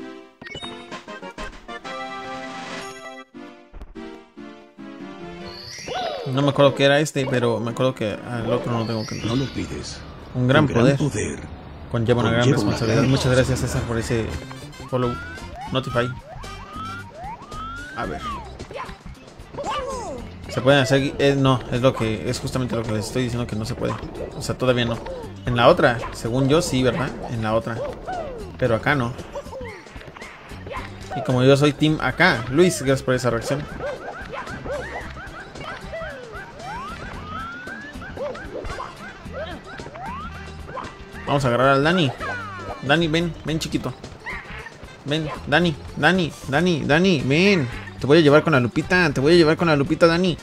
No me acuerdo qué era este, pero me acuerdo que al otro no tengo que entrar. No lo pides. Un gran, Un gran poder, poder conlleva una gran conlleva una responsabilidad. gran Muchas gracias, César, por ese follow. Notify. A ver. Se pueden hacer... Eh, no, es lo que es justamente lo que les estoy diciendo que no se puede. O sea, todavía no. En la otra, según yo, sí, ¿verdad? En la otra. Pero acá no. Y como yo soy team acá. Luis, gracias por esa reacción. Vamos a agarrar al Dani. Dani, ven, ven chiquito. Ven, Dani, Dani, Dani, Dani, ven. Te voy a llevar con la Lupita, te voy a llevar con la Lupita, Dani.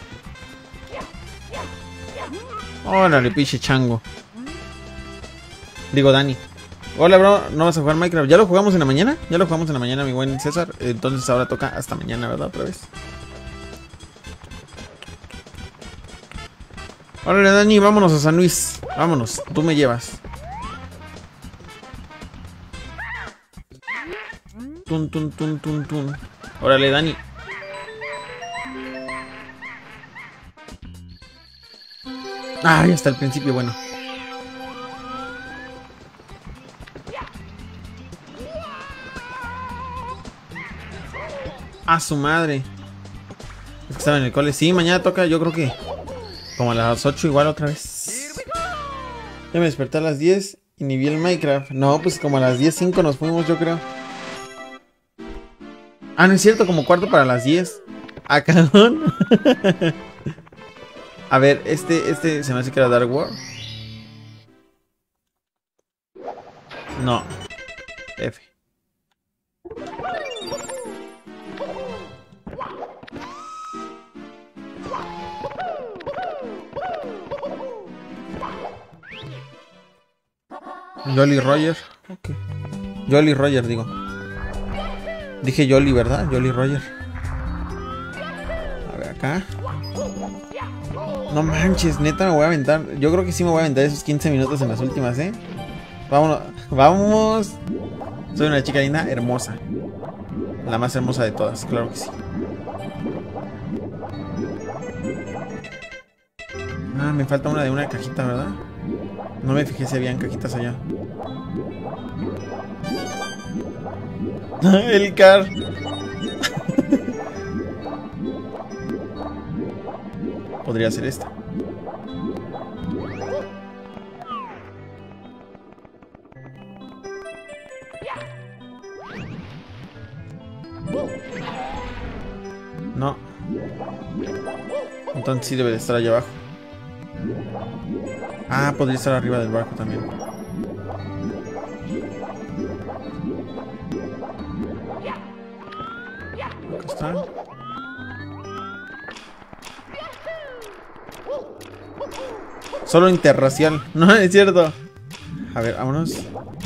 Órale, pinche chango. Digo, Dani. Hola, bro, ¿no vas a jugar Minecraft? ¿Ya lo jugamos en la mañana? Ya lo jugamos en la mañana, mi buen César. Entonces ahora toca hasta mañana, ¿verdad? Otra vez. Órale, Dani, vámonos a San Luis. Vámonos, tú me llevas. Tun, tun, tun, tun, tun. Órale, Dani. Ah, ya está el principio, bueno. A su madre. Es que estaba en el cole. Sí, mañana toca, yo creo que como a las ocho igual otra vez. Ya me desperté a las diez y ni vi el Minecraft. No, pues como a las diez cinco nos fuimos, yo creo. Ah, no es cierto, como cuarto para las diez. Ah, cabrón. A ver, este, este se me hace que era Dark World. No. F. Jolly Roger. Ok. Jolly Roger, digo. Dije Jolly, ¿verdad? Jolly Roger. A ver, acá. No manches, neta me voy a aventar. Yo creo que sí me voy a aventar esos quince minutos en las últimas, ¿eh? Vámonos. Vamos. Soy una chica linda, hermosa. La más hermosa de todas, claro que sí. Ah, me falta una de una cajita, ¿verdad? No me fijé si habían cajitas allá. El car. Podría ser esta. No. Entonces sí debe de estar allá abajo. Ah, podría estar arriba del barco también. Acá está. Solo interracial. No, es cierto. A ver, vámonos.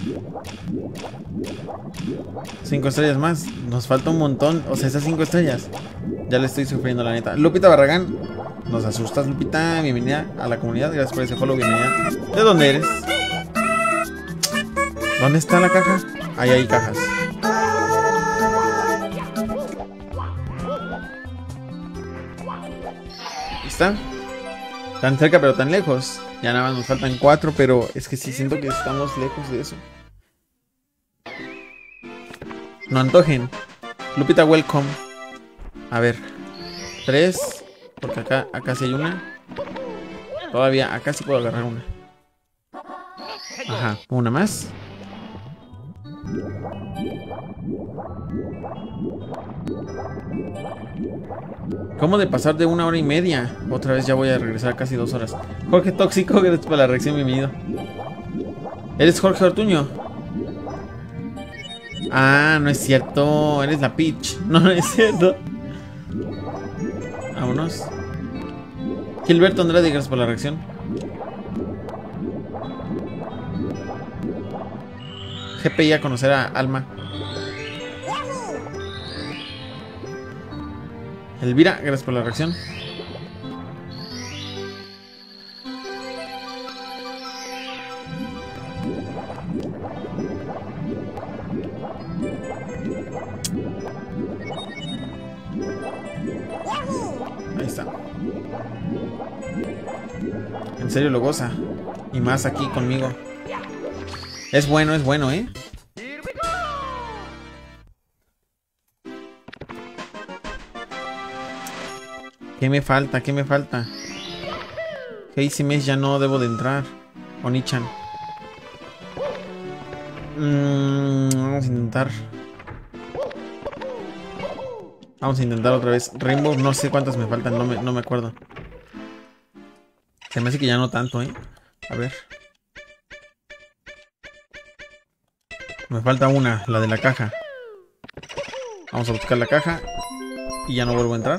Cinco estrellas más. Nos falta un montón. O sea, esas cinco estrellas. Ya le estoy sufriendo, la neta. Lupita Barragán. Nos asustas, Lupita. Bienvenida a la comunidad. Gracias por ese follow. Bienvenida. ¿De dónde eres? ¿Dónde está la caja? Ahí hay cajas. Ahí está. Tan cerca pero tan lejos. Ya nada más nos faltan cuatro, pero es que sí siento que estamos lejos de eso. No antojen. Lupita, welcome. A ver. Tres. Porque acá, acá sí hay una. Todavía, acá sí puedo agarrar una. Ajá, una más. ¿Cómo de pasar de una hora y media? Otra vez ya voy a regresar casi dos horas. Jorge Tóxico, gracias por la reacción, bienvenido. ¿Eres Jorge Ortuño? Ah, no es cierto. Eres la Peach. No, no es cierto. Vámonos. Gilberto Andrade, gracias por la reacción. G P I a conocer a Alma. Elvira, gracias por la reacción. Ahí está. En serio lo goza. Y más aquí conmigo. Es bueno, es bueno, ¿eh? ¿Qué me falta? ¿Qué me falta? Casey Mesh ya no debo de entrar. Oni-chan. Mm, vamos a intentar. Vamos a intentar otra vez. Rainbow, no sé cuántas me faltan, no me, no me acuerdo. Se me hace que ya no tanto, ¿eh? A ver. Me falta una, la de la caja. Vamos a buscar la caja. Y ya no vuelvo a entrar.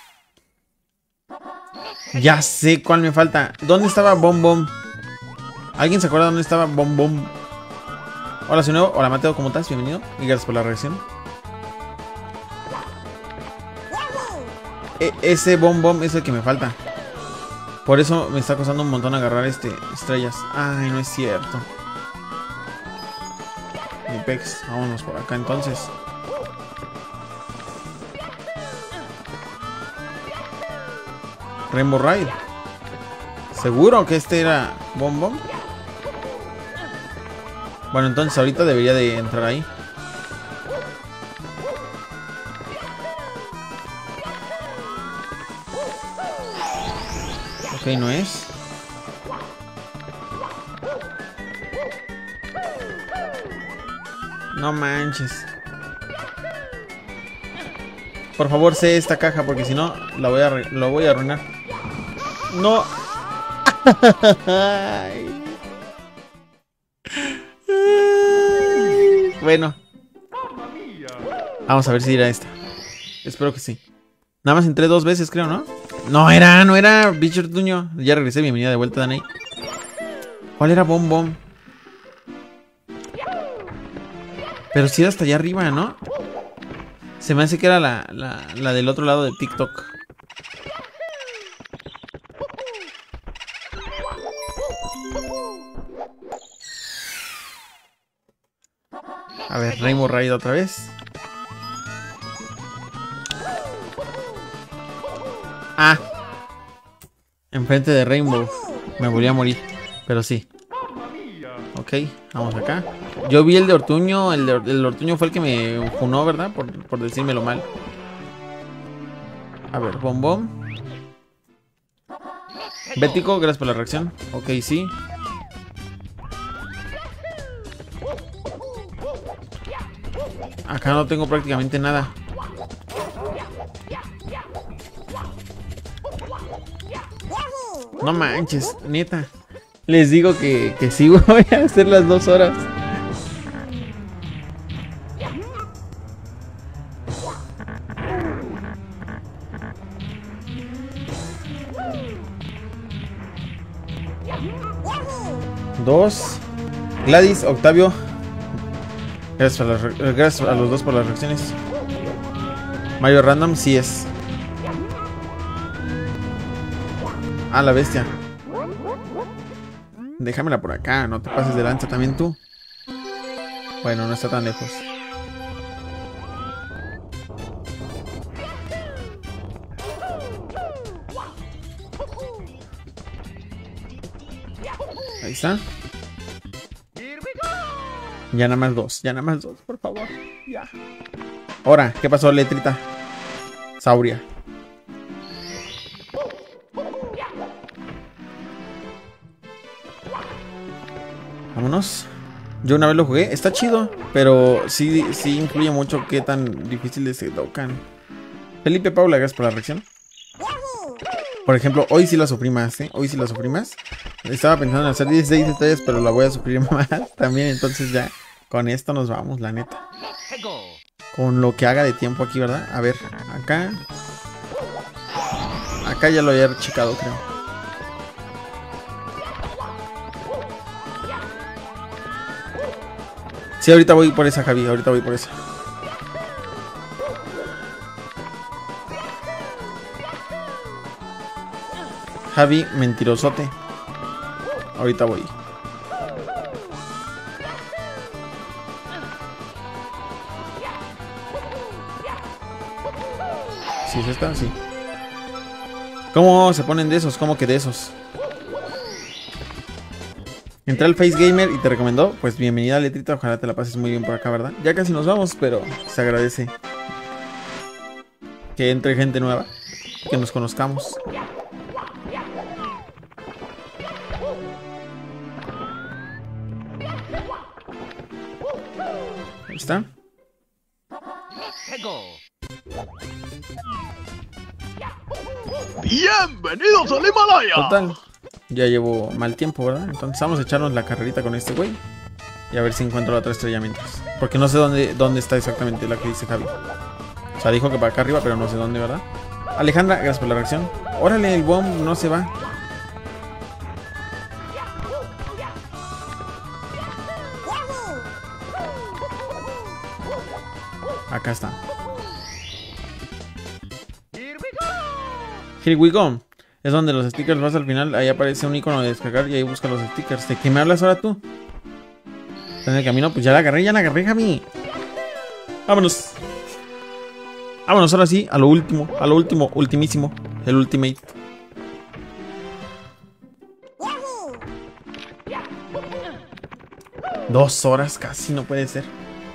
Ya sé cuál me falta. ¿Dónde estaba Bom Bom? ¿Alguien se acuerda dónde estaba Bom Bom? Hola, soy nuevo. Hola, Mateo, ¿cómo estás? Bienvenido. Y gracias por la reacción. E ese Bom Bom es el que me falta. Por eso me está costando un montón agarrar este estrellas. Ay, no es cierto. Mi pex. Vámonos por acá entonces. Rainbow Ride. ¿Seguro que este era Bom Bom? Bueno, entonces ahorita debería de entrar ahí. Ok, no es. No manches. Por favor, sé esta caja porque si no la voy a lo voy a arruinar. No. Bueno. Vamos a ver si era esta. Espero que sí. Nada más entré dos veces, creo, ¿no? No era, no era, bicho Ortuño. Ya regresé, bienvenida de vuelta, Dani. ¿Cuál era Bom Bom? Pero si era hasta allá arriba, ¿no? Se me hace que era la, la, la del otro lado de TikTok. A ver, Rainbow Ride otra vez. Ah. Enfrente de Rainbow. Me volví a morir. Pero sí. Ok, vamos acá. Yo vi el de Ortuño. El de el Ortuño fue el que me funó, ¿verdad? Por, por decírmelo mal. A ver, Bom Bom. Bético, gracias por la reacción. Ok, sí. Acá no tengo prácticamente nada. No manches, neta. Les digo que, que sí voy a hacer las dos horas. Dos. Gladys, Octavio. Gracias a, las, gracias a los dos por las reacciones. Mario Random, sí es. Ah, la bestia. Déjamela por acá, no te pases de lanza también tú. Bueno, no está tan lejos. Ahí está. Ya nada más dos, ya nada más dos, por favor. Ya. Ahora, ¿qué pasó, letrita? Sauria. Vámonos. Yo una vez lo jugué, está chido, pero sí, sí influye mucho qué tan difíciles se tocan. Felipe Paula, gracias por la reacción. Por ejemplo, hoy sí la sufrí más, ¿eh? Hoy sí la sufrí más. Estaba pensando en hacer dieciséis estrellas, pero la voy a sufrir más también. Entonces ya, con esto nos vamos, la neta. Con lo que haga de tiempo aquí, ¿verdad? A ver, acá. Acá ya lo había checado, creo. Sí, ahorita voy por esa, Javi, ahorita voy por esa. Javi, mentirosote. Ahorita voy. ¿Sí es esta? Sí. ¿Cómo se ponen de esos? ¿Cómo que de esos? Entré al Face Gamer y te recomendó. Pues bienvenida, letrita. Ojalá te la pases muy bien por acá, ¿verdad? Ya casi nos vamos, pero se agradece que entre gente nueva, que nos conozcamos. Ahí está. Bienvenidos al Himalaya. Total, ya llevo mal tiempo, ¿verdad? Entonces vamos a echarnos la carrerita con este güey y a ver si encuentro la otra estrella mientras. Porque no sé dónde, dónde está exactamente la que dice Javi. O sea, dijo que para acá arriba, pero no sé dónde, ¿verdad? Alejandra, gracias por la reacción. Órale, el bomb no se va. Acá está. Here we go. Es donde los stickers vas al final. Ahí aparece un icono de descargar y ahí buscas los stickers. ¿De qué me hablas ahora tú? ¿Está en el camino? Pues ya la agarré, ya la agarré, Javi. Vámonos. Vámonos ahora sí, a lo último. A lo último, ultimísimo. El ultimate. Dos horas casi, no puede ser.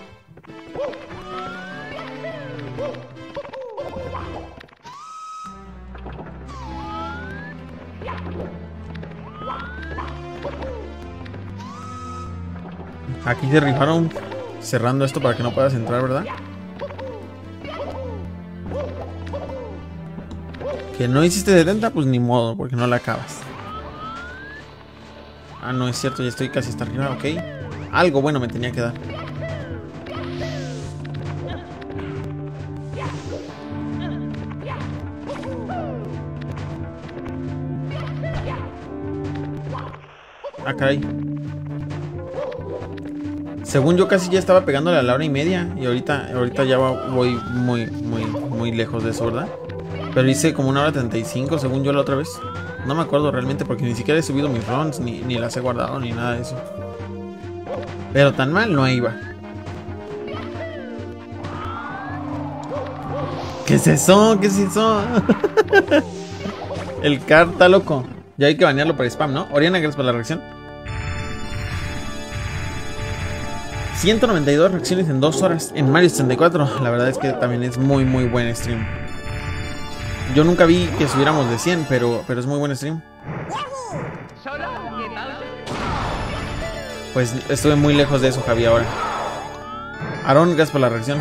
Aquí se rifaron cerrando esto para que no puedas entrar, ¿verdad? Que no hiciste setenta, pues ni modo, porque no la acabas. Ah, no, es cierto, ya estoy casi hasta arriba, ok. Algo bueno me tenía que dar. Ah, caray. Según yo casi ya estaba pegándole a la hora y media. Y ahorita, ahorita ya voy muy, muy, muy lejos de eso, ¿verdad? Pero hice como una hora treinta y cinco, según yo la otra vez. No me acuerdo realmente porque ni siquiera he subido mis runs, ni, ni las he guardado, ni nada de eso. Pero tan mal no iba. ¿Qué es eso? ¿Qué es eso? El car está loco. Ya hay que banearlo para spam, ¿no? Oriana, gracias por la reacción. ciento noventa y dos reacciones en dos horas en Mario sesenta y cuatro. La verdad es que también es muy muy buen stream. Yo nunca vi que subiéramos de cien, pero, pero es muy buen stream. Pues estuve muy lejos de eso, Javi, ahora. Aaron, gracias por la reacción.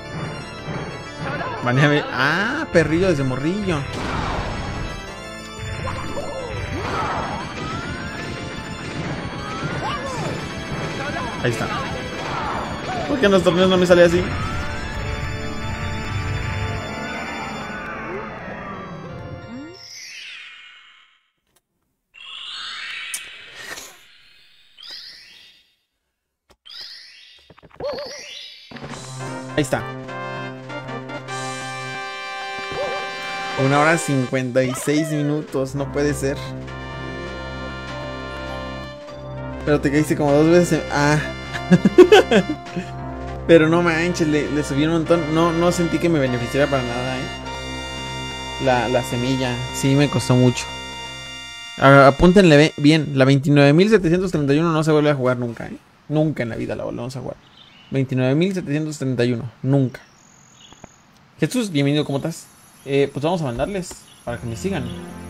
Baneame. Ah, perrillo desde morrillo. Ahí está. ¿Por qué en los torneos no me sale así? Ahí está. Una hora cincuenta y seis minutos. No puede ser. Pero te caíste como dos veces. En... Ah. Pero no manches, le, le subí un montón. No, no sentí que me beneficiara para nada, ¿eh? La, la semilla. Sí, me costó mucho. A, apúntenle bien. La veintinueve mil setecientos treinta y uno no se vuelve a jugar nunca, ¿eh? Nunca en la vida la volvemos a jugar. veintinueve mil setecientos treinta y uno. Nunca. Jesús, bienvenido, ¿cómo estás? Eh, pues vamos a mandarles para que me sigan.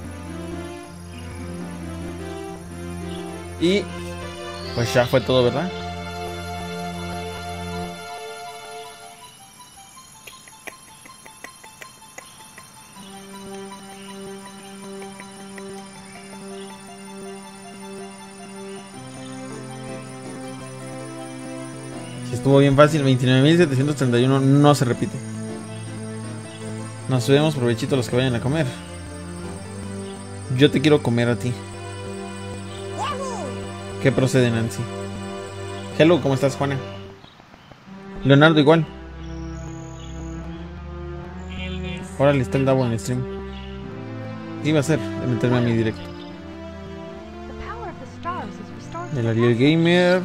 Y pues ya fue todo, ¿verdad? Estuvo bien fácil. Veintinueve mil setecientos treinta y uno no se repite. Nos subimos provechito los que vayan a comer. Yo te quiero comer a ti. ¿Qué procede, Nancy? Hello, ¿cómo estás, Juana? Leonardo igual. Órale, está el Davo en el stream. ¿Qué iba a hacer? De meterme a mi directo. El Ariel Gamer.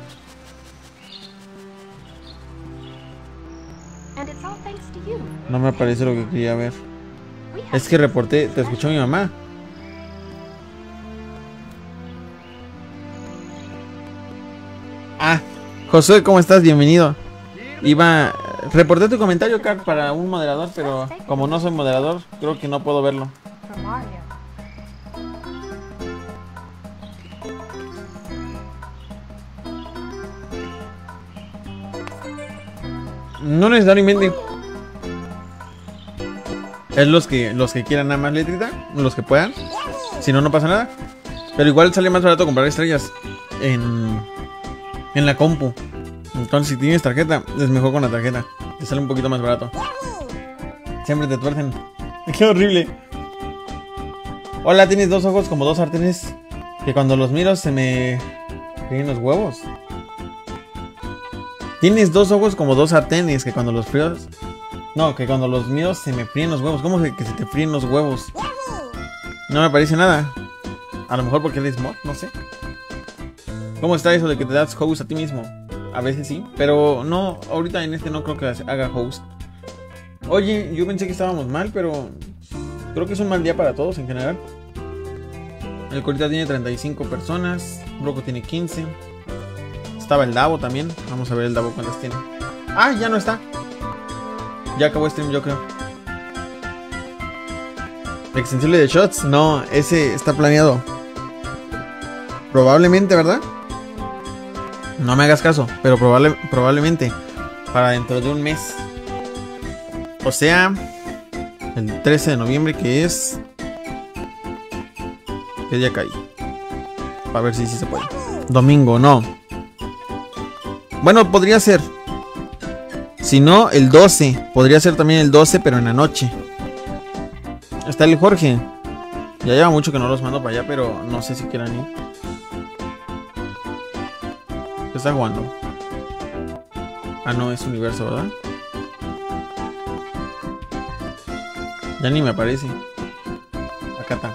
No me aparece lo que quería ver. Es que reporté, te escuchó mi mamá. Ah, Josué, ¿cómo estás? Bienvenido. Iba, reporté tu comentario, Kat, para un moderador, pero como no soy moderador, creo que no puedo verlo. No necesariamente. Es los que los que quieran nada más letrita, los que puedan. Si no, no pasa nada. Pero igual sale más barato comprar estrellas en, en la compu. Entonces si tienes tarjeta, es mejor con la tarjeta. Te sale un poquito más barato. Siempre te tuercen. Qué horrible. Hola, tienes dos ojos como dos sartenes que cuando los miro se me caen los huevos. Tienes dos ojos como dos sartenes que cuando los fríos... No, que cuando los míos se me fríen los huevos. ¿Cómo que, que se te fríen los huevos? No me parece nada. A lo mejor porque eres mod, no sé. ¿Cómo está eso de que te das host a ti mismo? A veces sí, pero no, ahorita en este no creo que haga host. Oye, yo pensé que estábamos mal, pero creo que es un mal día para todos en general. El Corita tiene treinta y cinco personas, Broco tiene quince. Estaba el Davo también, vamos a ver el Davo cuántas tiene. Ah, ya no está. Ya acabó el stream, yo creo. Extensible de shots, no, ese está planeado. Probablemente, ¿verdad? No me hagas caso, pero probable, probablemente para dentro de un mes. O sea, el trece de noviembre, que es... ¿Qué día cae? Para ver si sí se puede. Domingo, no. Bueno, podría ser. Si no, el doce. Podría ser también el doce, pero en la noche. Está el Jorge. Ya lleva mucho que no los mando para allá, pero no sé si quieran ir. ¿Qué está jugando? Ah, no, es Universo, ¿verdad? Ya ni me aparece. Acá está.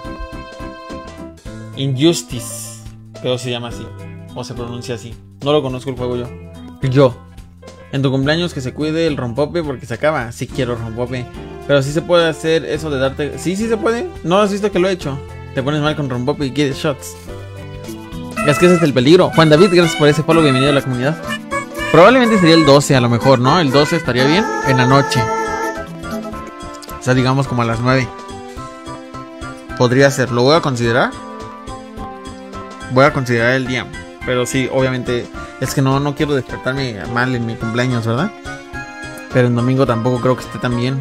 Injustice. Creo que se llama así. O se pronuncia así. No lo conozco el juego yo. Yo. En tu cumpleaños que se cuide el rompope porque se acaba. Sí quiero rompope. Pero sí se puede hacer eso de darte... Sí, sí se puede. No has visto que lo he hecho. Te pones mal con rompope y quieres shots. Es que ese es el peligro. Juan David, gracias por ese follow. Bienvenido a la comunidad. Probablemente sería el doce a lo mejor, ¿no? El doce estaría bien. En la noche. O sea, digamos como a las nueve. Podría ser. ¿Lo voy a considerar? Voy a considerar el día. Pero sí, obviamente... Es que no, no quiero despertarme mal en mi cumpleaños, ¿verdad? Pero en domingo tampoco creo que esté tan bien.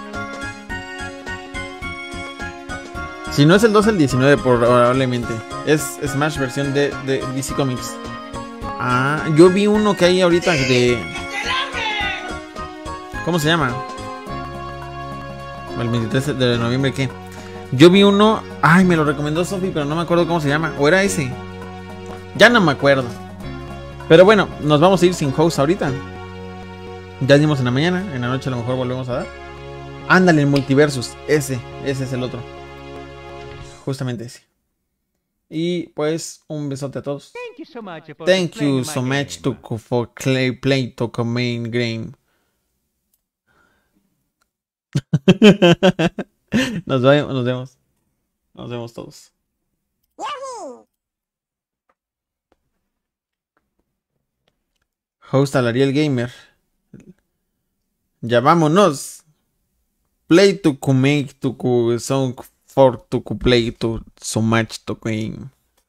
Si no es el doce, el diecinueve probablemente. Es Smash versión de, de D C Comics. Ah, yo vi uno que hay ahorita de... ¿Cómo se llama? El veintitrés de noviembre, ¿qué? Yo vi uno... Ay, me lo recomendó Sophie, pero no me acuerdo cómo se llama. ¿O era ese? Ya no me acuerdo. Pero bueno, nos vamos a ir sin host ahorita. Ya dimos en la mañana. En la noche a lo mejor volvemos a dar. Ándale, en Multiversus. Ese, ese es el otro. Justamente ese. Y pues un besote a todos. Thank you so much, Thank you so much to, for play, play to main game. Nos vemos, nos vemos. Nos vemos todos. Host al Ariel Gamer. Ya vámonos. Play to make to song for to play to so much to game.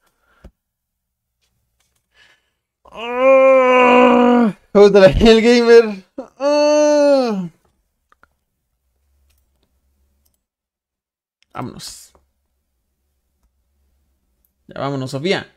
Oh, host al Ariel Gamer. Oh. Vámonos. Ya vámonos, Sofía.